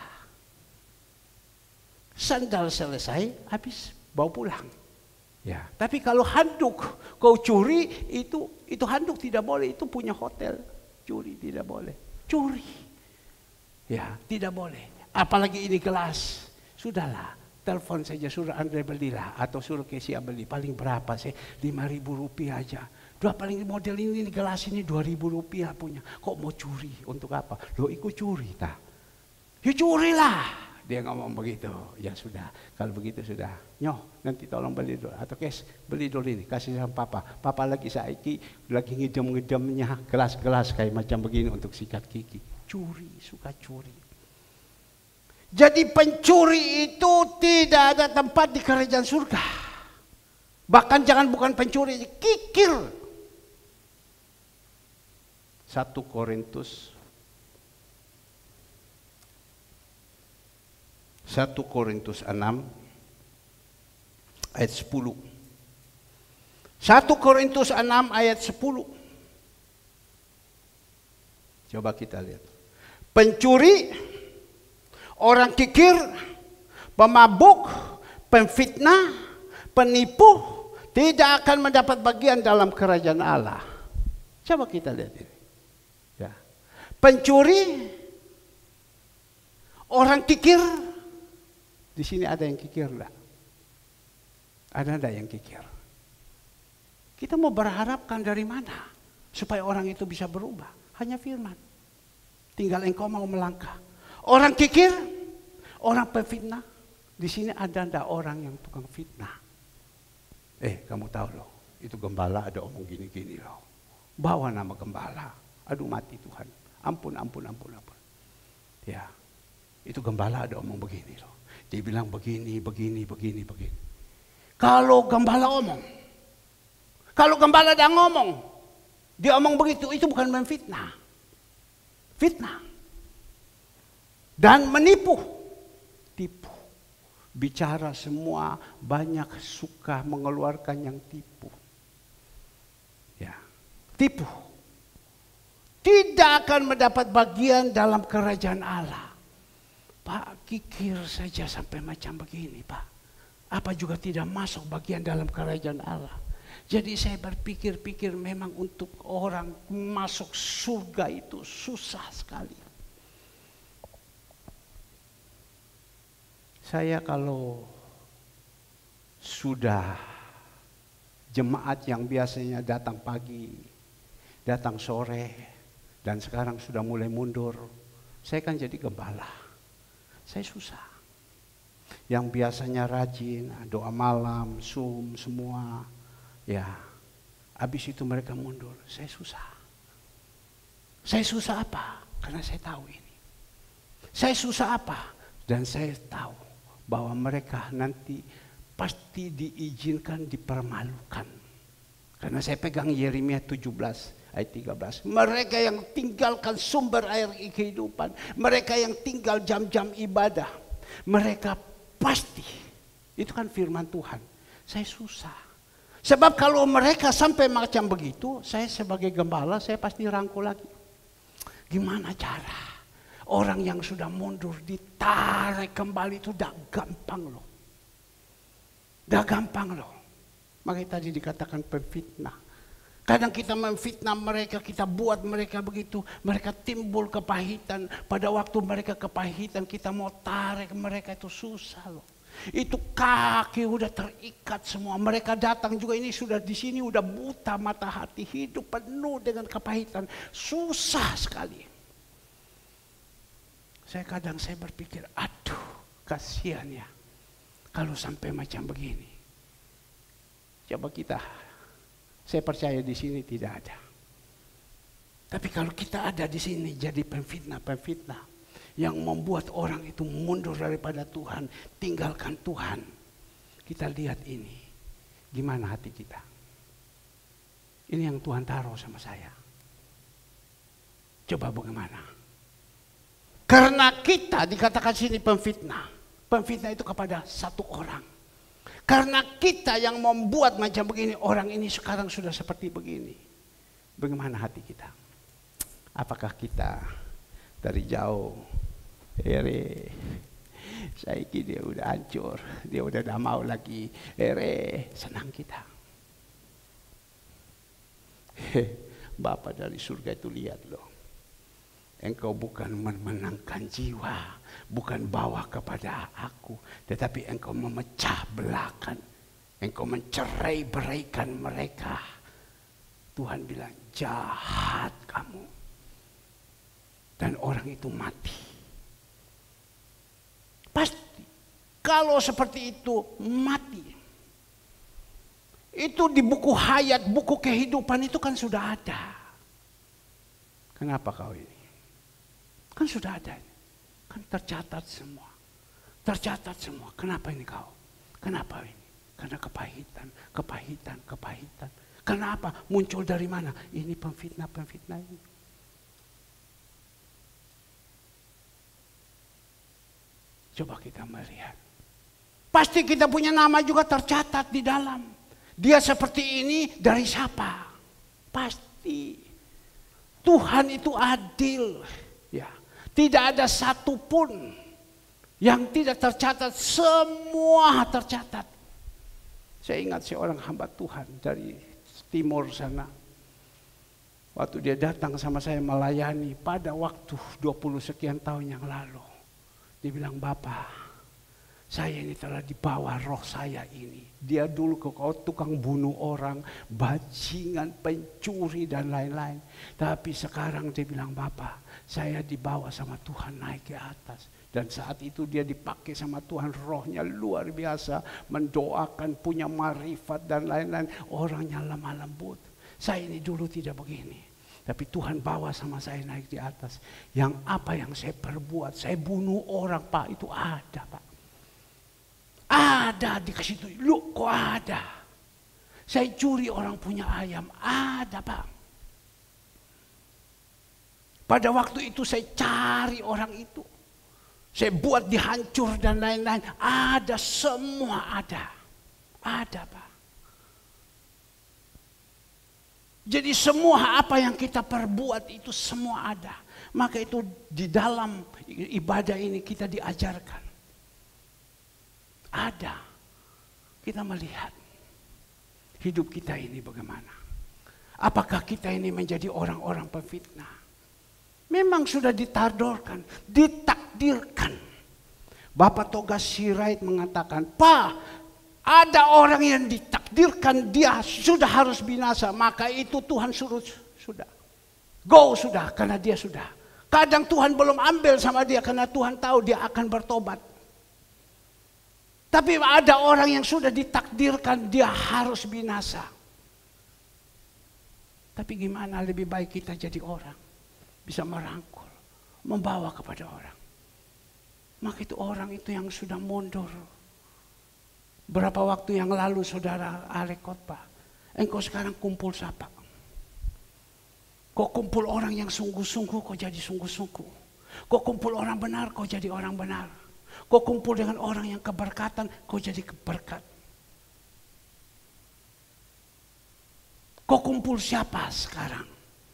Speaker 1: Sandal selesai, habis bawa pulang. Ya. Tapi kalau handuk kau curi, itu itu handuk tidak boleh. Itu punya hotel. Curi tidak boleh. Curi. Ya, tidak boleh. Apalagi ini gelas. Sudahlah. Telepon saja suruh Andre belilah atau suruh Kesia beli. Paling berapa sih? lima ribu rupiah aja. Dua paling model ini gelas ini dua ribu rupiah punya. Kok mau curi? Untuk apa? Lo ikut curi tak? Ya curilah. Dia ngomong begitu. Ya sudah. Kalau begitu sudah. Nyoh nanti tolong beli dulu. Atau Kes beli dulu ini. Kasih sama Papa. Papa lagi saiki lagi ngidam-ngidamnya gelas-gelas kayak macam begini untuk sikat gigi. Curi, suka curi. Jadi pencuri itu tidak ada tempat di kerajaan surga. Bahkan jangan bukan pencuri, kikir. satu Korintus satu Korintus enam ayat sepuluh. satu Korintus enam ayat sepuluh. Coba kita lihat. Pencuri, orang kikir, pemabuk, pemfitnah, penipu tidak akan mendapat bagian dalam kerajaan Allah. Coba kita lihat ini. Ya. Pencuri, orang kikir. Di sini ada yang kikir enggak? Ada enggak yang kikir? Kita mau berharapkan dari mana supaya orang itu bisa berubah? Hanya firman. Tinggal engkau mau melangkah. Orang kikir, orang pemfitnah. Di sini ada enggak orang yang tukang fitnah? Eh, kamu tahu loh, itu gembala ada omong gini-gini loh. Bawa nama gembala. Aduh mati Tuhan. Ampun, ampun, ampun, ampun. Ya, itu gembala ada omong begini loh. Dia bilang begini, begini, begini, begini. Kalau gembala omong, kalau gembala dia ngomong, dia omong begitu, itu bukan memfitnah. Fitnah. Dan menipu. Tipu. Bicara semua banyak suka mengeluarkan yang tipu. Ya. Tipu. Tidak akan mendapat bagian dalam kerajaan Allah. Pak, kikir saja sampai macam begini, Pak. Apa juga tidak masuk bagian dalam kerajaan Allah. Jadi saya berpikir-pikir memang untuk orang masuk surga itu susah sekali. Saya kalau sudah jemaat yang biasanya datang pagi, datang sore, dan sekarang sudah mulai mundur, saya kan jadi gembala. Saya susah. Yang biasanya rajin, doa malam, Zoom, semua, ya, habis itu mereka mundur. Saya susah. Saya susah apa? Karena saya tahu ini. Saya susah apa? Dan saya tahu bahwa mereka nanti pasti diizinkan dipermalukan. Karena saya pegang Yeremia tujuh belas ayat tiga belas. Mereka yang tinggalkan sumber air kehidupan, mereka yang tinggal jam-jam ibadah, mereka pasti, itu kan firman Tuhan. Saya susah. Sebab kalau mereka sampai macam begitu, saya sebagai gembala saya pasti rangkul lagi. Gimana cara? Orang yang sudah mundur ditarik kembali itu dah gampang loh. Dah gampang loh. Makanya tadi dikatakan pemfitnah. Kadang kita memfitnah mereka, kita buat mereka begitu. Mereka timbul kepahitan. Pada waktu mereka kepahitan kita mau tarik mereka itu susah loh. Itu kaki udah terikat semua. Mereka datang juga ini sudah di sini udah buta mata hati. Hidup penuh dengan kepahitan. Susah sekali. Saya kadang saya berpikir, aduh kasihan ya kalau sampai macam begini. Coba kita, saya percaya di sini tidak ada. Tapi kalau kita ada di sini jadi pemfitnah-pemfitnah yang membuat orang itu mundur daripada Tuhan, tinggalkan Tuhan. Kita lihat ini, gimana hati kita. Ini yang Tuhan taruh sama saya. Coba bagaimana? Karena kita dikatakan sini pemfitnah. Pemfitnah itu kepada satu orang. Karena kita yang membuat macam begini, orang ini sekarang sudah seperti begini. Bagaimana hati kita? Apakah kita dari jauh, ere, saya kira dia udah hancur, dia udah tidak mau lagi, ere, senang kita. Heh, Bapa dari surga itu lihat loh. Engkau bukan memenangkan jiwa, bukan bawa kepada aku, tetapi engkau memecah belahkan, engkau mencerai beraikan mereka. Tuhan bilang jahat kamu, dan orang itu mati. Pasti, kalau seperti itu mati. Itu di buku hayat, buku kehidupan itu kan sudah ada. Kenapa kau ini? Kan sudah ada, kan tercatat semua, tercatat semua. Kenapa ini kau? Kenapa ini? Karena kepahitan, kepahitan, kepahitan. Kenapa? Muncul dari mana? Ini pemfitnah-pemfitnah ini. Coba kita melihat. Pasti kita punya nama juga tercatat di dalam. Dia seperti ini dari siapa? Pasti. Tuhan itu adil. Ya. Tidak ada satupun yang tidak tercatat. Semua tercatat. Saya ingat seorang hamba Tuhan dari timur sana. Waktu dia datang sama saya melayani pada waktu dua puluh sekian tahun yang lalu. Dia bilang, Bapak, saya ini telah dibawa roh saya ini. Dia dulu ke tukang bunuh orang, bajingan, pencuri dan lain-lain. Tapi sekarang dia bilang, Bapak, saya dibawa sama Tuhan naik ke atas. Dan saat itu dia dipakai sama Tuhan, rohnya luar biasa. Mendoakan, punya marifat dan lain-lain. Orangnya lemah lembut. Saya ini dulu tidak begini. Tapi Tuhan bawa sama saya naik di atas. Yang apa yang saya perbuat, saya bunuh orang, Pak, itu ada, Pak. Ada di situ, lu kok ada. Saya curi orang punya ayam, ada, Pak. Pada waktu itu saya cari orang itu. Saya buat dihancur dan lain-lain. Ada, semua ada. Ada, Pak. Jadi semua apa yang kita perbuat itu semua ada. Maka itu di dalam ibadah ini kita diajarkan. Ada. Kita melihat hidup kita ini bagaimana. Apakah kita ini menjadi orang-orang pemfitnah? Memang sudah ditadorkan, ditakdirkan. Bapak Toga Sirait mengatakan, Pak, ada orang yang ditakdirkan dia sudah harus binasa. Maka itu Tuhan suruh sudah. Go sudah karena dia sudah. Kadang Tuhan belum ambil sama dia karena Tuhan tahu dia akan bertobat. Tapi ada orang yang sudah ditakdirkan dia harus binasa. Tapi gimana lebih baik kita jadi orang. Bisa merangkul. Membawa kepada orang. Maka itu orang itu yang sudah mundur. Berapa waktu yang lalu saudara Ale khotbah, engkau sekarang kumpul siapa? Kau kumpul orang yang sungguh-sungguh, kau jadi sungguh-sungguh. Kau kumpul orang benar, kau jadi orang benar. Kau kumpul dengan orang yang keberkatan, kau jadi keberkat. Kau kumpul siapa sekarang?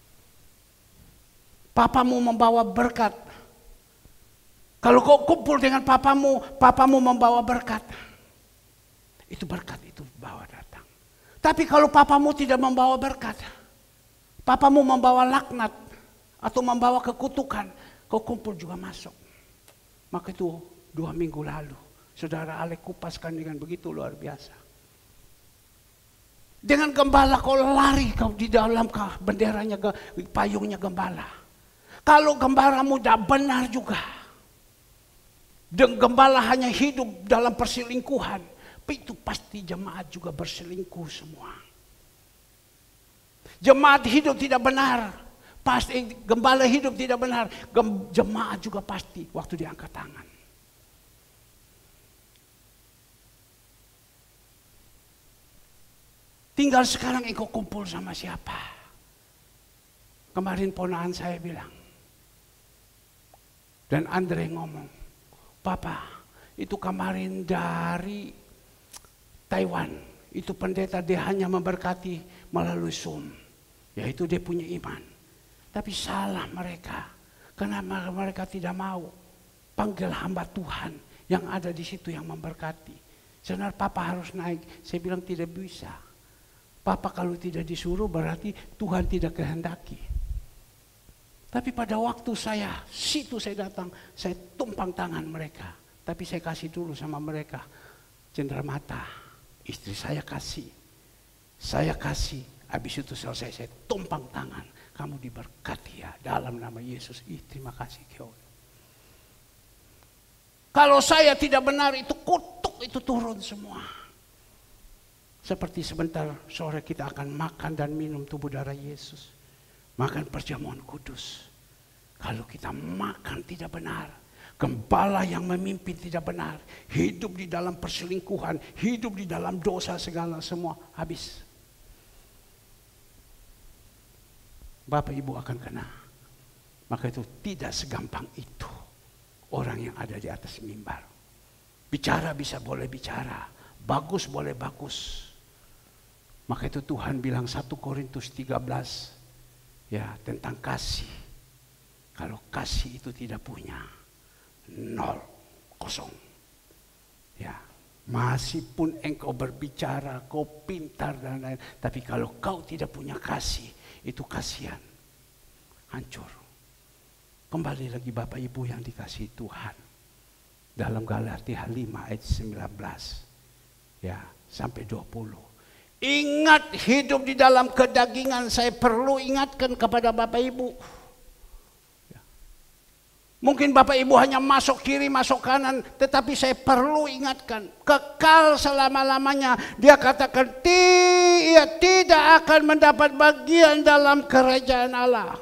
Speaker 1: Papamu membawa berkat. Kalau kau kumpul dengan papamu, papamu membawa berkat. Itu berkat itu bawa datang. Tapi kalau papamu tidak membawa berkat, papamu membawa laknat atau membawa kekutukan, kau kumpul juga masuk. Maka itu dua minggu lalu, saudara Alek kupaskan dengan begitu luar biasa. Dengan gembala kau lari kau di dalam benderanya, payungnya gembala. Kalau gembalamu tidak benar juga, dan gembala hanya hidup dalam perselingkuhan, itu pasti jemaat juga berselingkuh semua. Jemaat hidup tidak benar, pasti gembala hidup tidak benar, jemaat juga pasti waktu diangkat tangan. Tinggal sekarang engkau kumpul sama siapa? Kemarin ponakan saya bilang, dan Andre ngomong, Papa, itu kemarin dari Taiwan, itu pendeta dia hanya memberkati melalui Zoom. Yaitu dia punya iman. Tapi salah mereka. Karena mereka tidak mau panggil hamba Tuhan yang ada di situ yang memberkati. Sebenarnya Papa harus naik. Saya bilang tidak bisa. Papa kalau tidak disuruh berarti Tuhan tidak kehendaki. Tapi pada waktu saya, situ saya datang, saya tumpang tangan mereka. Tapi saya kasih dulu sama mereka cenderamata. Istri saya kasih, saya kasih, habis itu selesai saya tumpang tangan. Kamu diberkati ya dalam nama Yesus. Ih, terima kasih kau. Kalau saya tidak benar itu kutuk itu turun semua. Seperti sebentar sore kita akan makan dan minum tubuh darah Yesus. Makan perjamuan kudus. Kalau kita makan tidak benar, gembala yang memimpin tidak benar, hidup di dalam perselingkuhan, hidup di dalam dosa segala semua, habis. Bapak Ibu akan kena. Maka itu tidak segampang itu orang yang ada di atas mimbar. Bicara bisa boleh bicara, bagus boleh bagus. Maka itu Tuhan bilang satu Korintus tiga belas ya tentang kasih. Kalau kasih itu tidak punya, nol, kosong. Ya, masih pun engkau berbicara, kau pintar dan lain, tapi kalau kau tidak punya kasih, itu kasihan, hancur. Kembali lagi Bapak Ibu yang dikasihi Tuhan. Dalam Galatia lima ayat sembilan belas ya sampai dua puluh. Ingat hidup di dalam kedagingan, saya perlu ingatkan kepada Bapak Ibu. Ya. Mungkin Bapak Ibu hanya masuk kiri, masuk kanan, tetapi saya perlu ingatkan, kekal selama-lamanya. Dia katakan ia tidak akan mendapat bagian dalam kerajaan Allah.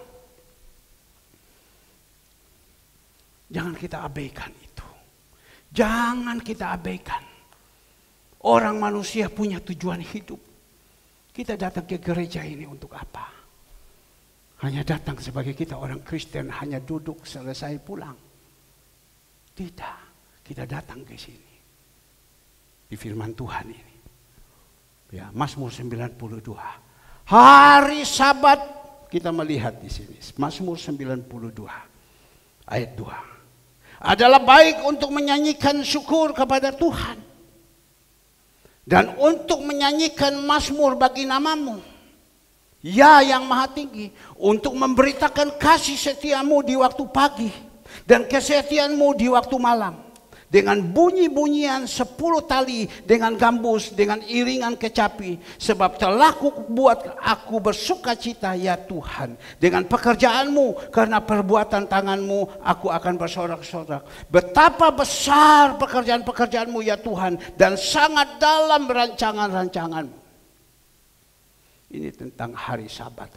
Speaker 1: Jangan kita abaikan itu. Jangan kita abaikan. Orang manusia punya tujuan hidup. Kita datang ke gereja ini untuk apa? Hanya datang sebagai kita orang Kristen, hanya duduk selesai pulang. Tidak, kita datang ke sini. Di firman Tuhan ini. Ya, Mazmur sembilan puluh dua. Hari Sabat kita melihat di sini. Mazmur sembilan puluh dua ayat dua. Adalah baik untuk menyanyikan syukur kepada Tuhan dan untuk menyanyikan mazmur bagi namamu, ya yang maha tinggi, untuk memberitakan kasih setiamu di waktu pagi dan kesetiaanmu di waktu malam, dengan bunyi-bunyian sepuluh tali, dengan gambus, dengan iringan kecapi, sebab telah kubuat aku bersuka cita ya Tuhan, dengan pekerjaanmu, karena perbuatan tanganmu aku akan bersorak-sorak. Betapa besar pekerjaan-pekerjaanmu ya Tuhan, dan sangat dalam rancangan-rancanganmu. Ini tentang hari Sabat.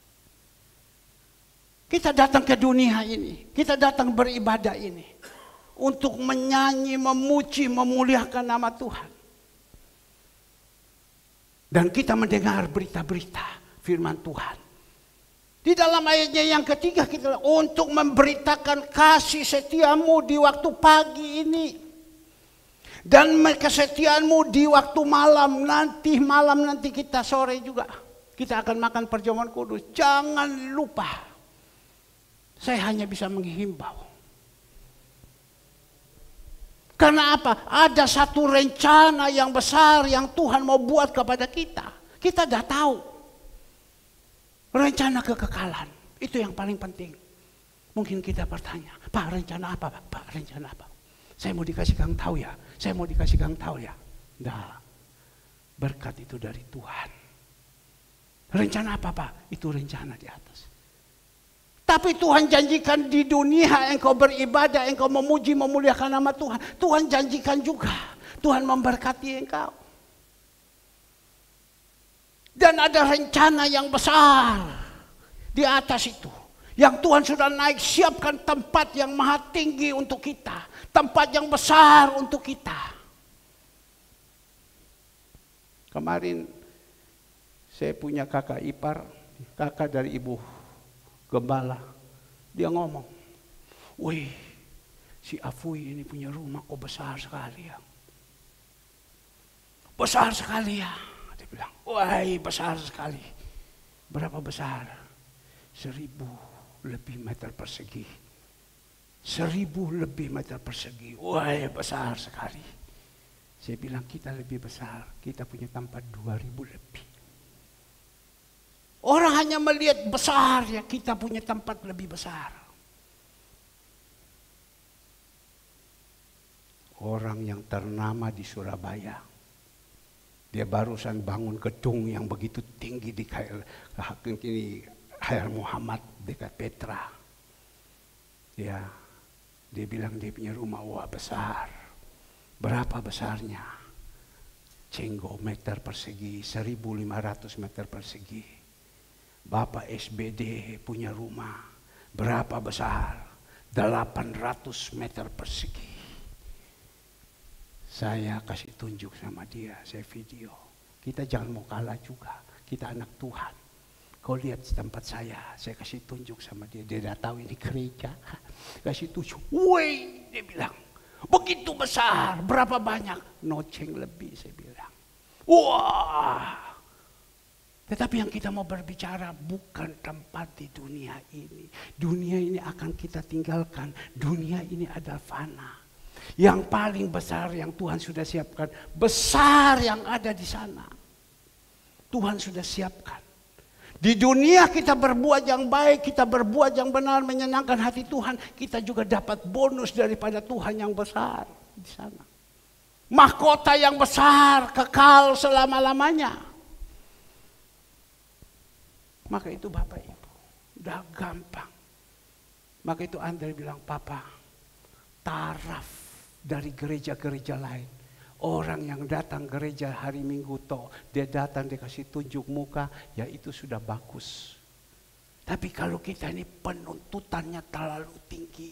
Speaker 1: Kita datang ke dunia ini, kita datang beribadah ini untuk menyanyi, memuji, memuliakan nama Tuhan. Dan kita mendengar berita-berita firman Tuhan. Di dalam ayatnya yang ketiga kita untuk memberitakan kasih setiamu di waktu pagi ini. Dan kesetiaanmu di waktu malam, nanti malam nanti kita sore juga. Kita akan makan perjamuan kudus. Jangan lupa. Saya hanya bisa menghimbau. Karena apa? Ada satu rencana yang besar yang Tuhan mau buat kepada kita. Kita dah tahu. Rencana kekekalan. Itu yang paling penting. Mungkin kita bertanya, Pak rencana apa? Pak, Pak rencana apa? Saya mau dikasih kang tahu ya. Saya mau dikasih kang tahu ya. Nah, berkat itu dari Tuhan. Rencana apa Pak? Itu rencana di atas. Tapi Tuhan janjikan di dunia engkau beribadah, engkau memuji, memuliakan nama Tuhan. Tuhan janjikan juga. Tuhan memberkati engkau. Dan ada rencana yang besar di atas itu. Yang Tuhan sudah naik siapkan tempat yang maha tinggi untuk kita. Tempat yang besar untuk kita. Kemarin saya punya kakak ipar, kakak dari ibu gembala, dia ngomong, wih si Afui ini punya rumah kok besar sekali ya. Besar sekali ya. Dia bilang, wah besar sekali. Berapa besar? Seribu lebih meter persegi. Seribu lebih meter persegi. Wah besar sekali. Saya bilang kita lebih besar. Kita punya tempat dua ribu lebih. Orang hanya melihat besar ya, kita punya tempat lebih besar. Orang yang ternama di Surabaya, dia barusan bangun gedung yang begitu tinggi di K L Muhammad dekat Petra. Ya, dia bilang dia punya rumah wah besar. Berapa besarnya? Cenggo meter persegi, seribu lima ratus meter persegi. Bapak S B D punya rumah berapa besar? delapan ratus meter persegi. Saya kasih tunjuk sama dia, saya video. Kita jangan mau kalah juga, kita anak Tuhan. Kau lihat tempat saya, saya kasih tunjuk sama dia. Dia dah tahu ini gereja, kasih tunjuk. Woi, dia bilang, Begitu besar, berapa banyak? Noceng lebih saya bilang. Wah. Tetapi yang kita mau berbicara bukan tempat di dunia ini. Dunia ini akan kita tinggalkan. Dunia ini adalah fana. Yang paling besar yang Tuhan sudah siapkan, besar yang ada di sana. Tuhan sudah siapkan. Di dunia kita berbuat yang baik, kita berbuat yang benar, menyenangkan hati Tuhan, kita juga dapat bonus daripada Tuhan yang besar di sana. Mahkota yang besar, kekal selama-lamanya. Maka itu Bapak Ibu, udah gampang. Maka itu Andre bilang, Papa, taraf dari gereja-gereja lain. Orang yang datang gereja hari Minggu toh, dia datang dikasih tunjuk muka, ya itu sudah bagus. Tapi kalau kita ini penuntutannya terlalu tinggi.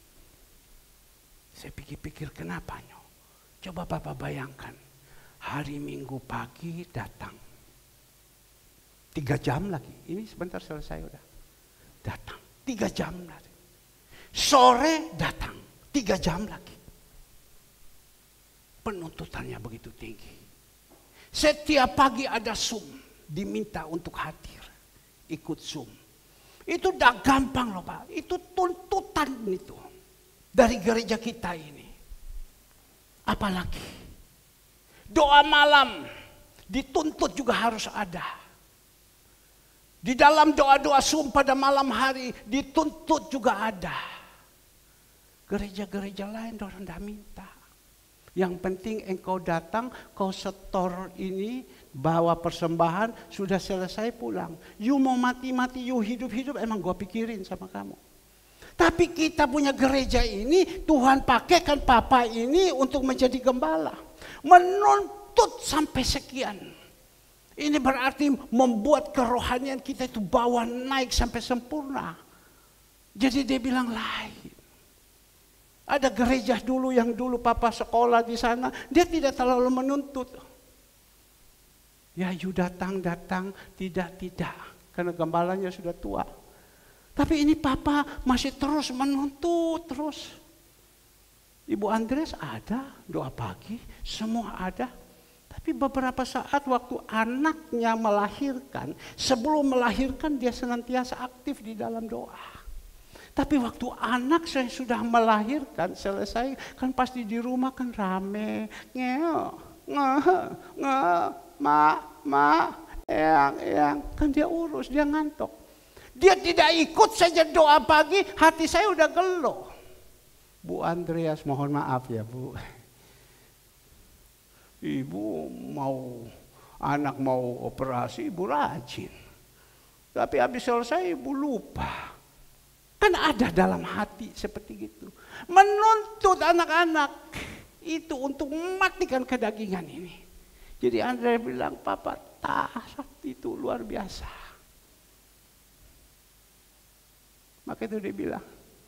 Speaker 1: Saya pikir-pikir kenapa nyo? Coba Bapak bayangkan, hari Minggu pagi datang. Tiga jam lagi, ini sebentar selesai udah. Datang, tiga jam lagi. Sore datang, tiga jam lagi. Penuntutannya begitu tinggi. Setiap pagi ada Zoom, diminta untuk hadir, ikut Zoom. Itu udah gampang loh Pak, itu tuntutan itu dari gereja kita ini. Apalagi doa malam dituntut juga harus ada. Di dalam doa-doa Zoom pada malam hari dituntut juga ada. Gereja-gereja lain orang tidak minta. Yang penting engkau datang, kau setor ini, bawa persembahan, sudah selesai pulang. You mau mati-mati, you hidup-hidup, emang gua pikirin sama kamu. Tapi kita punya gereja ini, Tuhan pakaikan Papa ini untuk menjadi gembala. Menuntut sampai sekian. Ini berarti membuat kerohanian kita itu bawa naik sampai sempurna. Jadi dia bilang lain. Ada gereja dulu yang dulu Papa sekolah di sana, dia tidak terlalu menuntut. Ya you datang-datang, tidak-tidak. Karena gembalanya sudah tua. Tapi ini Papa masih terus menuntut, terus. Ibu Andres ada, doa pagi, semua ada. Tapi beberapa saat waktu anaknya melahirkan, sebelum melahirkan dia senantiasa aktif di dalam doa. Tapi waktu anak saya sudah melahirkan, selesai, kan pasti di rumah kan rame. Ngeo, nge, nge, ma, ma, eyang, eyang. Kan dia urus, dia ngantuk. Dia tidak ikut saja doa pagi, hati saya udah gelo. Bu Andreas, mohon maaf ya Bu. Ibu mau, anak mau operasi, ibu rajin. Tapi habis selesai ibu lupa. Kan ada dalam hati seperti itu. Menuntut anak-anak itu untuk mematikan kedagingan ini. Jadi Andre bilang, Papa taraf itu luar biasa. Maka itu dia bilang,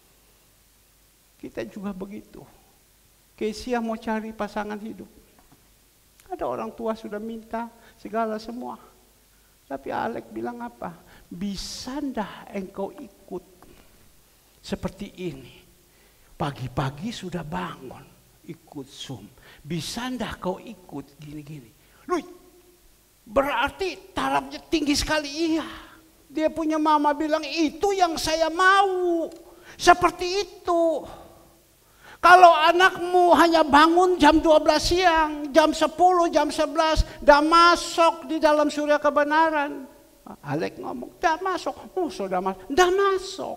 Speaker 1: kita juga begitu. Kesia mau cari pasangan hidup. Ada orang tua sudah minta segala semua. Tapi Alek bilang apa? Bisa ndak engkau ikut seperti ini. Pagi-pagi sudah bangun, ikut Zoom. Bisa ndak kau ikut gini-gini? Lui, berarti tarafnya tinggi sekali. Iya. Dia punya mama bilang itu yang saya mau. Seperti itu. Kalau anakmu hanya bangun jam dua belas siang, jam sepuluh, jam sebelas, dah masuk di dalam surya kebenaran. Alek ngomong, dah masuk. Oh, sudah masuk. Dah masuk.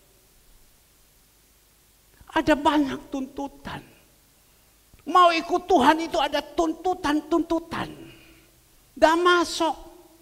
Speaker 1: Ada banyak tuntutan. Mau ikut Tuhan itu ada tuntutan-tuntutan. Dah masuk.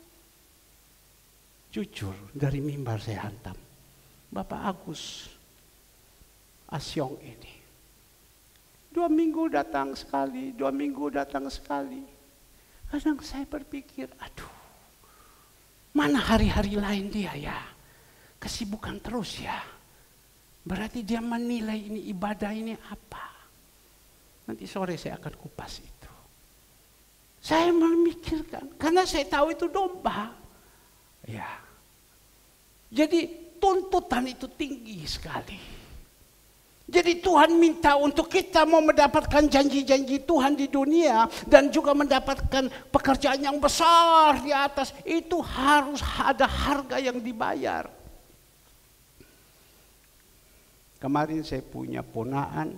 Speaker 1: Jujur, dari mimbar saya hantam. Bapak Agus Asyong ini. Dua minggu datang sekali, dua minggu datang sekali. Kadang saya berpikir, aduh, mana hari-hari lain dia ya? Kesibukan terus ya. Berarti dia menilai ini ibadah ini apa? Nanti sore saya akan kupas itu. Saya memikirkan, karena saya tahu itu domba. Ya. Jadi tuntutan itu tinggi sekali. Jadi Tuhan minta untuk kita mau mendapatkan janji-janji Tuhan di dunia dan juga mendapatkan pekerjaan yang besar di atas, itu harus ada harga yang dibayar. Kemarin saya punya ponaan,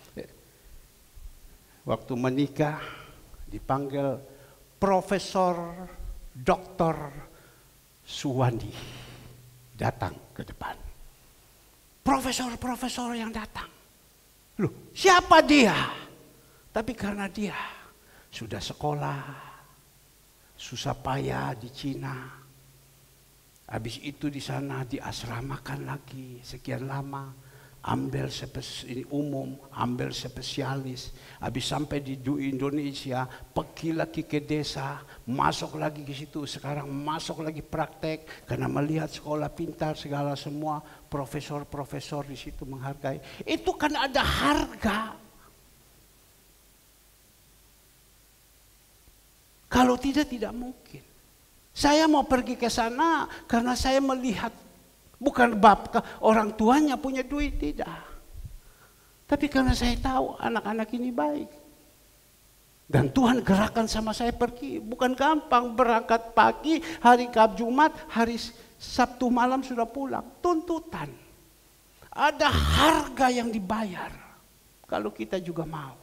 Speaker 1: waktu menikah dipanggil Profesor Doktor Suwandi datang ke depan. Profesor-profesor yang datang. Loh, siapa dia? Tapi karena dia sudah sekolah, susah payah di Cina. Habis itu di sana diasramakan lagi sekian lama. Ambil spesialis umum, ambil spesialis. Habis sampai di Indonesia, pergi lagi ke desa, masuk lagi ke situ. Sekarang masuk lagi praktek karena melihat sekolah pintar segala semua, profesor-profesor di situ menghargai. Itu kan ada harga. Kalau tidak, tidak mungkin. Saya mau pergi ke sana karena saya melihat, bukan bab orang tuanya punya duit, tidak. Tapi karena saya tahu anak-anak ini baik. Dan Tuhan gerakan sama saya pergi. Bukan gampang berangkat pagi, hari Kab Jumat, hari Sabtu malam sudah pulang. Tuntutan. Ada harga yang dibayar. Kalau kita juga mau.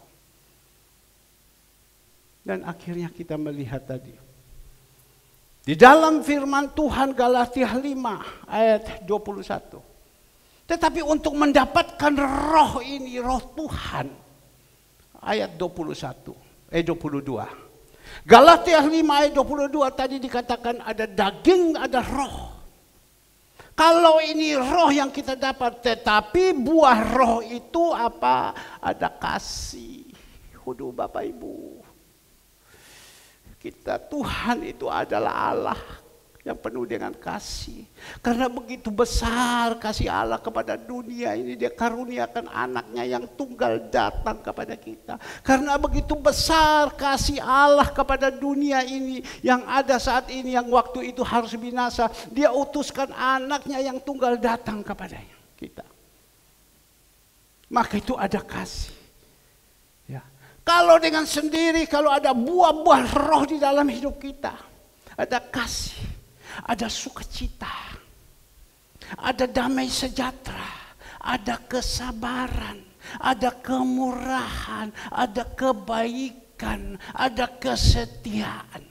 Speaker 1: Dan akhirnya kita melihat tadi. Di dalam firman Tuhan Galatia lima ayat dua puluh satu. Tetapi untuk mendapatkan roh ini, roh Tuhan. Ayat dua puluh satu, eh dua puluh dua. Galatia lima ayat dua puluh dua tadi dikatakan ada daging, ada roh. Kalau ini roh yang kita dapat, tetapi buah roh itu apa? Ada kasih. Waduh Bapak Ibu. Kita, Tuhan itu adalah Allah yang penuh dengan kasih. Karena begitu besar kasih Allah kepada dunia ini, Dia karuniakan anaknya yang tunggal datang kepada kita. Karena begitu besar kasih Allah kepada dunia ini yang ada saat ini, yang waktu itu harus binasa, Dia utuskan anaknya yang tunggal datang kepada kita. Maka itu ada kasih. Kalau dengan sendiri, kalau ada buah-buah roh di dalam hidup kita, ada kasih, ada sukacita, ada damai sejahtera, ada kesabaran, ada kemurahan, ada kebaikan, ada kesetiaan.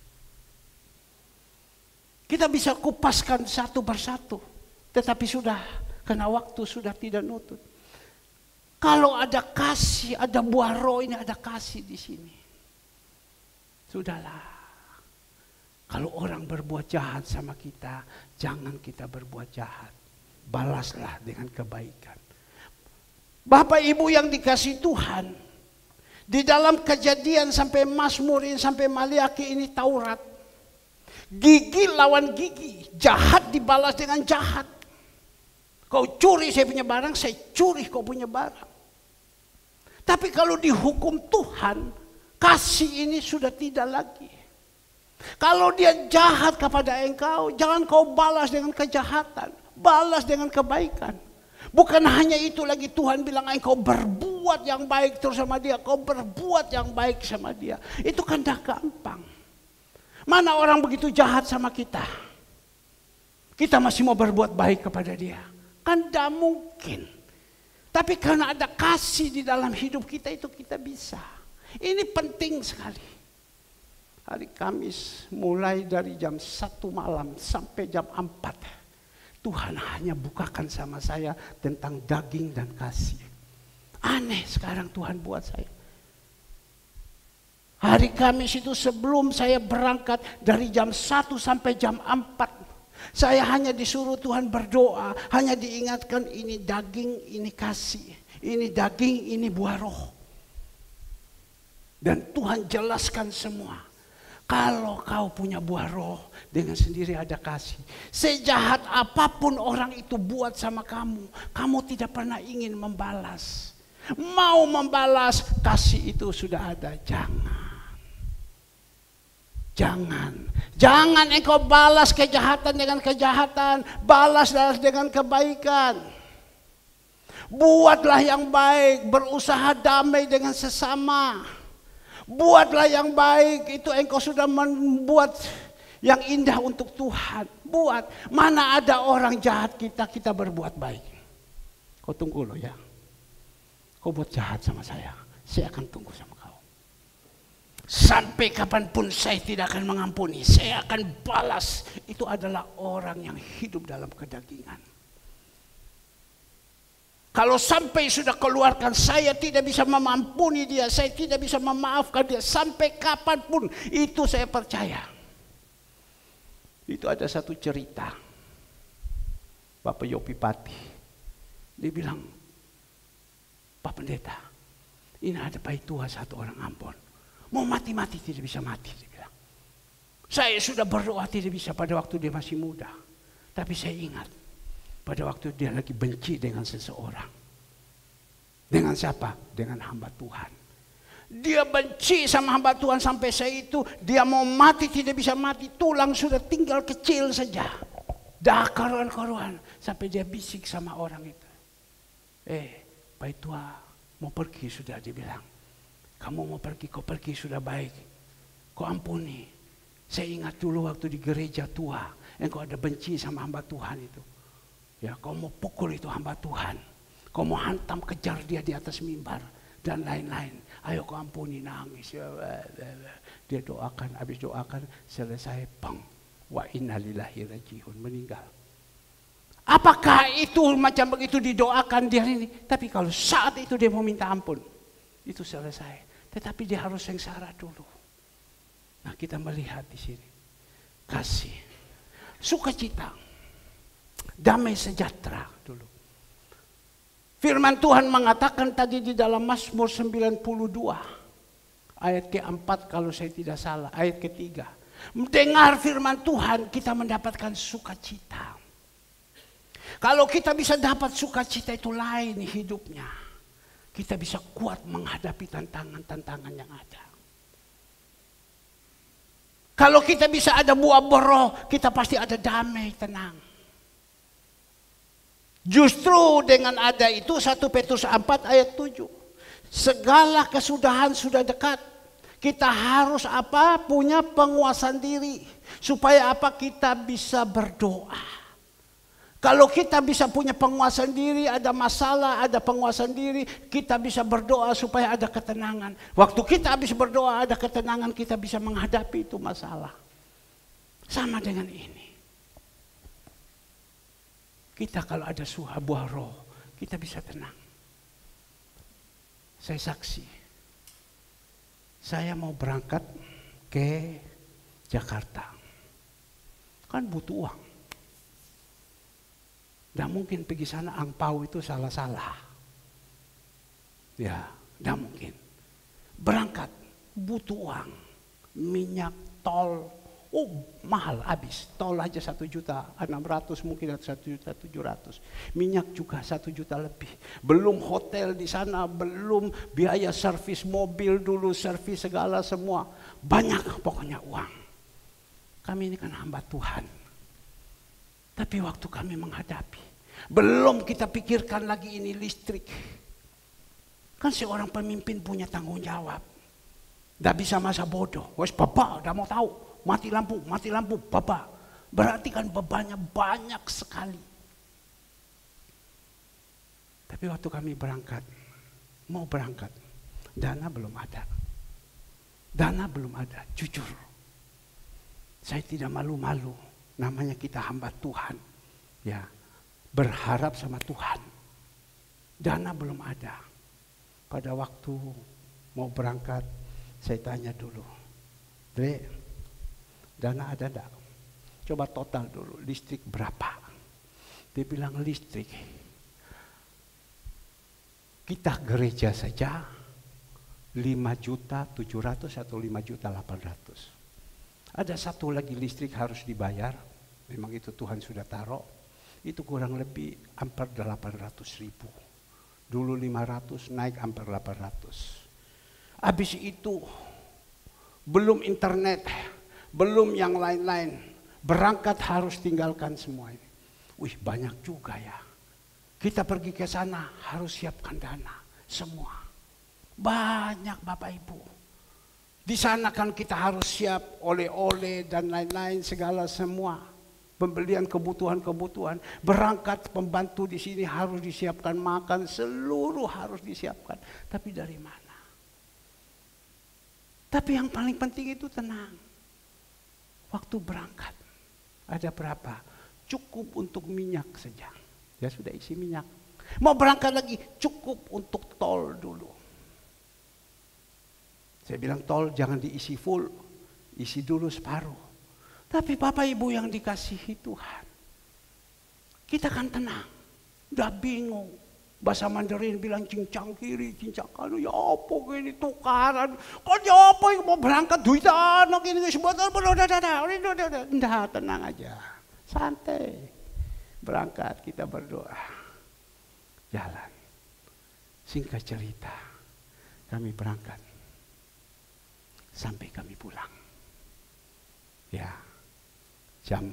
Speaker 1: Kita bisa kupaskan satu persatu, tetapi sudah, karena waktu sudah tidak nutut. Kalau ada kasih, ada buah roh ini, ada kasih di sini. Sudahlah. Kalau orang berbuat jahat sama kita, jangan kita berbuat jahat. Balaslah dengan kebaikan. Bapak Ibu yang dikasihi Tuhan, di dalam Kejadian sampai Mazmur ini, sampai Maliaki ini Taurat. Gigi lawan gigi, jahat dibalas dengan jahat. Kau curi saya punya barang, saya curi kau punya barang. Tapi kalau dihukum Tuhan, kasih ini sudah tidak lagi. Kalau dia jahat kepada engkau, jangan kau balas dengan kejahatan, balas dengan kebaikan. Bukan hanya itu lagi, Tuhan bilang engkau berbuat yang baik terus sama dia, kau berbuat yang baik sama dia. Itu kan dah gampang. Mana orang begitu jahat sama kita, kita masih mau berbuat baik kepada dia? Kan tidak mungkin. Tapi karena ada kasih di dalam hidup kita, itu kita bisa. Ini penting sekali. Hari Kamis mulai dari jam satu malam sampai jam empat. Tuhan hanya bukakan sama saya tentang daging dan kasih. Aneh sekarang Tuhan buat saya. Hari Kamis itu sebelum saya berangkat dari jam satu sampai jam empat. Saya hanya disuruh Tuhan berdoa, hanya diingatkan ini daging, ini kasih, ini daging, ini buah roh. Dan Tuhan jelaskan semua. Kalau kau punya buah roh, dengan sendiri ada kasih. Sejahat apapun orang itu buat sama kamu, kamu tidak pernah ingin membalas. Mau membalas, kasih itu sudah ada, jangan. Jangan, jangan engkau balas kejahatan dengan kejahatan, balas dengan kebaikan. Buatlah yang baik, berusaha damai dengan sesama. Buatlah yang baik, itu engkau sudah membuat yang indah untuk Tuhan. Buat, mana ada orang jahat kita, kita berbuat baik. Kau tunggu loh ya. Kau buat jahat sama saya, saya akan tunggu sama kau. Sampai kapanpun saya tidak akan mengampuni, saya akan balas. Itu adalah orang yang hidup dalam kedagingan. Kalau sampai sudah keluarkan, saya tidak bisa mengampuni dia, saya tidak bisa memaafkan dia, sampai kapanpun, itu saya percaya. Itu ada satu cerita, Bapak Yopi Pati, dia bilang, Pak Pendeta, ini ada pai tua satu orang Ambon, mau mati-mati tidak bisa mati, dia bilang. Saya sudah berdoa tidak bisa pada waktu dia masih muda, tapi saya ingat, pada waktu dia lagi benci dengan seseorang. Dengan siapa? Dengan hamba Tuhan. Dia benci sama hamba Tuhan sampai saya itu, dia mau mati tidak bisa mati, tulang sudah tinggal kecil saja. Dah karuan-karuan. Sampai dia bisik sama orang itu. Eh, Pak Tua mau pergi sudah, dia bilang. Kamu mau pergi, kau pergi sudah baik. Kau ampuni. Saya ingat dulu waktu di gereja tua, engkau ada benci sama hamba Tuhan itu. Ya, kau mau pukul itu hamba Tuhan. Kau mau hantam, kejar dia di atas mimbar. Dan lain-lain. Ayo kau ampuni, nangis. Dia doakan, habis doakan, selesai, bang. Wa inna lillahi rajiun, meninggal. Apakah itu macam begitu didoakan dia ini? Tapi kalau saat itu dia mau minta ampun, itu selesai. Tetapi dia harus sengsara dulu. Nah, kita melihat di sini. Kasih. Sukacita. Damai sejahtera dulu. Firman Tuhan mengatakan tadi di dalam Mazmur sembilan puluh dua. Ayat keempat kalau saya tidak salah. Ayat ketiga. Mendengar firman Tuhan kita mendapatkan sukacita. Kalau kita bisa dapat sukacita itu lain hidupnya. Kita bisa kuat menghadapi tantangan-tantangan yang ada. Kalau kita bisa ada buah beroh, kita pasti ada damai, tenang. Justru dengan ada itu satu Petrus empat ayat tujuh. Segala kesudahan sudah dekat. Kita harus apa? Punya penguasaan diri. Supaya apa? Kita bisa berdoa. Kalau kita bisa punya penguasaan diri, ada masalah, ada penguasaan diri, kita bisa berdoa supaya ada ketenangan. Waktu kita habis berdoa, ada ketenangan, kita bisa menghadapi itu masalah. Sama dengan ini. Kita kalau ada suha buah roh, kita bisa tenang. Saya saksi. Saya mau berangkat ke Jakarta. Kan butuh uang. Tidak mungkin pergi sana angpau itu salah-salah. Ya, tidak mungkin. Berangkat, butuh uang. Minyak, tol. Oh, mahal habis. Tol aja satu juta enam ratus mungkin atau satu juta tujuh ratus. Minyak juga satu juta lebih. Belum hotel di sana, belum biaya servis mobil dulu, servis segala semua. Banyak pokoknya uang. Kami ini kan hamba Tuhan. Tapi waktu kami menghadapi, belum kita pikirkan lagi ini listrik. Kan seorang pemimpin punya tanggung jawab. Tidak bisa masa bodoh. Wes bapak, udah mau tahu. Mati lampu, mati lampu, bapak. Berarti kan bebannya banyak sekali. Tapi waktu kami berangkat, mau berangkat, dana belum ada. Dana belum ada, jujur. Saya tidak malu-malu, namanya kita hamba Tuhan. Ya, berharap sama Tuhan. Dana belum ada. Pada waktu mau berangkat, saya tanya dulu, Dre, dana ada enggak? Coba total dulu, listrik berapa? Dia bilang listrik. Kita gereja saja lima juta tujuh ratus atau lima juta delapan ratus. Ada satu lagi listrik harus dibayar. Memang itu Tuhan sudah taruh. Itu kurang lebih hampir delapan ratus ribu. Dulu lima ratus naik hampir delapan ratus. Habis itu belum internet. Belum yang lain-lain. Berangkat harus tinggalkan semua ini. Wih, banyak juga ya. Kita pergi ke sana harus siapkan dana semua. Banyak Bapak Ibu. Di sana kan kita harus siap oleh-oleh dan lain-lain segala semua. Pembelian kebutuhan-kebutuhan. Berangkat pembantu di sini harus disiapkan makan. Seluruh harus disiapkan. Tapi dari mana? Tapi yang paling penting itu tenang. Waktu berangkat. Ada berapa? Cukup untuk minyak saja. Ya sudah isi minyak. Mau berangkat lagi cukup untuk tol dulu. Saya bilang tol jangan diisi full, isi dulu separuh. Tapi Bapak Ibu yang dikasihi Tuhan, kita kan tenang, udah bingung. Bahasa Mandarin bilang cincang kiri, cincang kanan, ya apa gini tukaran. Kok ya apa mau berangkat duit anak ini sebutan udah udah udah udah udah tenang aja, santai. Berangkat kita berdoa, jalan. Singkat cerita, kami berangkat. Sampai kami pulang. Ya, jam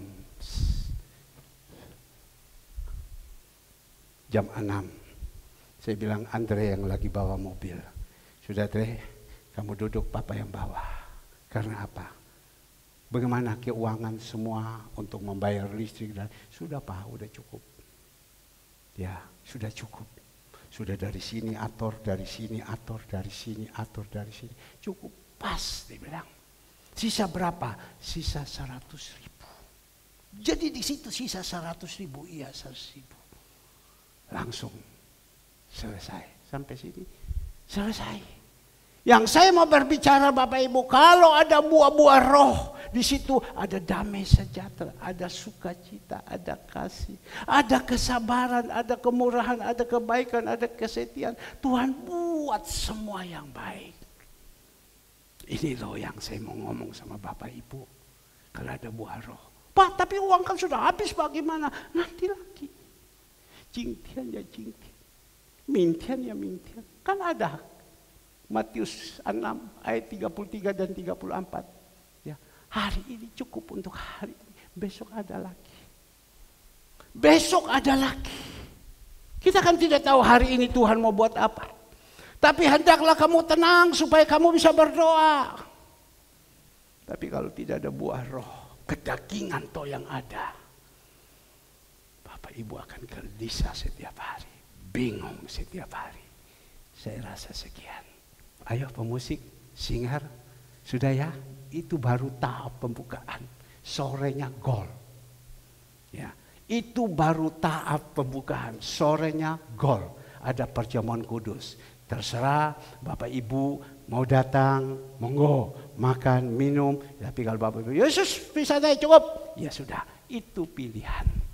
Speaker 1: jam enam. Saya bilang Andre yang lagi bawa mobil. Sudah Andre, kamu duduk, Papa yang bawa. Karena apa? Bagaimana keuangan semua untuk membayar listrik dan sudah Pak, sudah cukup. Ya, sudah cukup. Sudah dari sini atur, dari sini atur, dari sini atur, dari sini. Cukup. Pas, dia bilang. Sisa berapa? Sisa seratus ribu. Jadi di situ sisa seratus ribu, iya seratus ribu. Langsung selesai. Sampai sini selesai. Yang saya mau berbicara Bapak Ibu, kalau ada buah-buah roh, di situ ada damai sejahtera, ada sukacita, ada kasih, ada kesabaran, ada kemurahan, ada kebaikan, ada kesetiaan. Tuhan buat semua yang baik. Ini loh yang saya mau ngomong sama Bapak Ibu. Kalau ada buah roh. Pak, tapi uang kan sudah habis, bagaimana? Nanti lagi. Jingtian ya jingtian. Mintian ya mintian. Kan ada Matius enam ayat tiga puluh tiga dan tiga puluh empat. Ya, hari ini cukup untuk hari ini. Besok ada lagi. Besok ada lagi. Kita kan tidak tahu hari ini Tuhan mau buat apa. Tapi hendaklah kamu tenang supaya kamu bisa berdoa. Tapi kalau tidak ada buah roh, kedagingan toh yang ada. Bapak Ibu akan gelisah setiap hari. Bingung setiap hari. Saya rasa sekian. Ayo pemusik, singar. Sudah ya, itu baru tahap pembukaan. Sorenya gol. Ya, itu baru tahap pembukaan. Sorenya gol. Ada perjamuan kudus. Terserah Bapak Ibu mau datang, monggo, makan, minum. Tapi kalau Bapak Ibu, Yesus bisa naik cukup. Ya sudah, itu pilihan.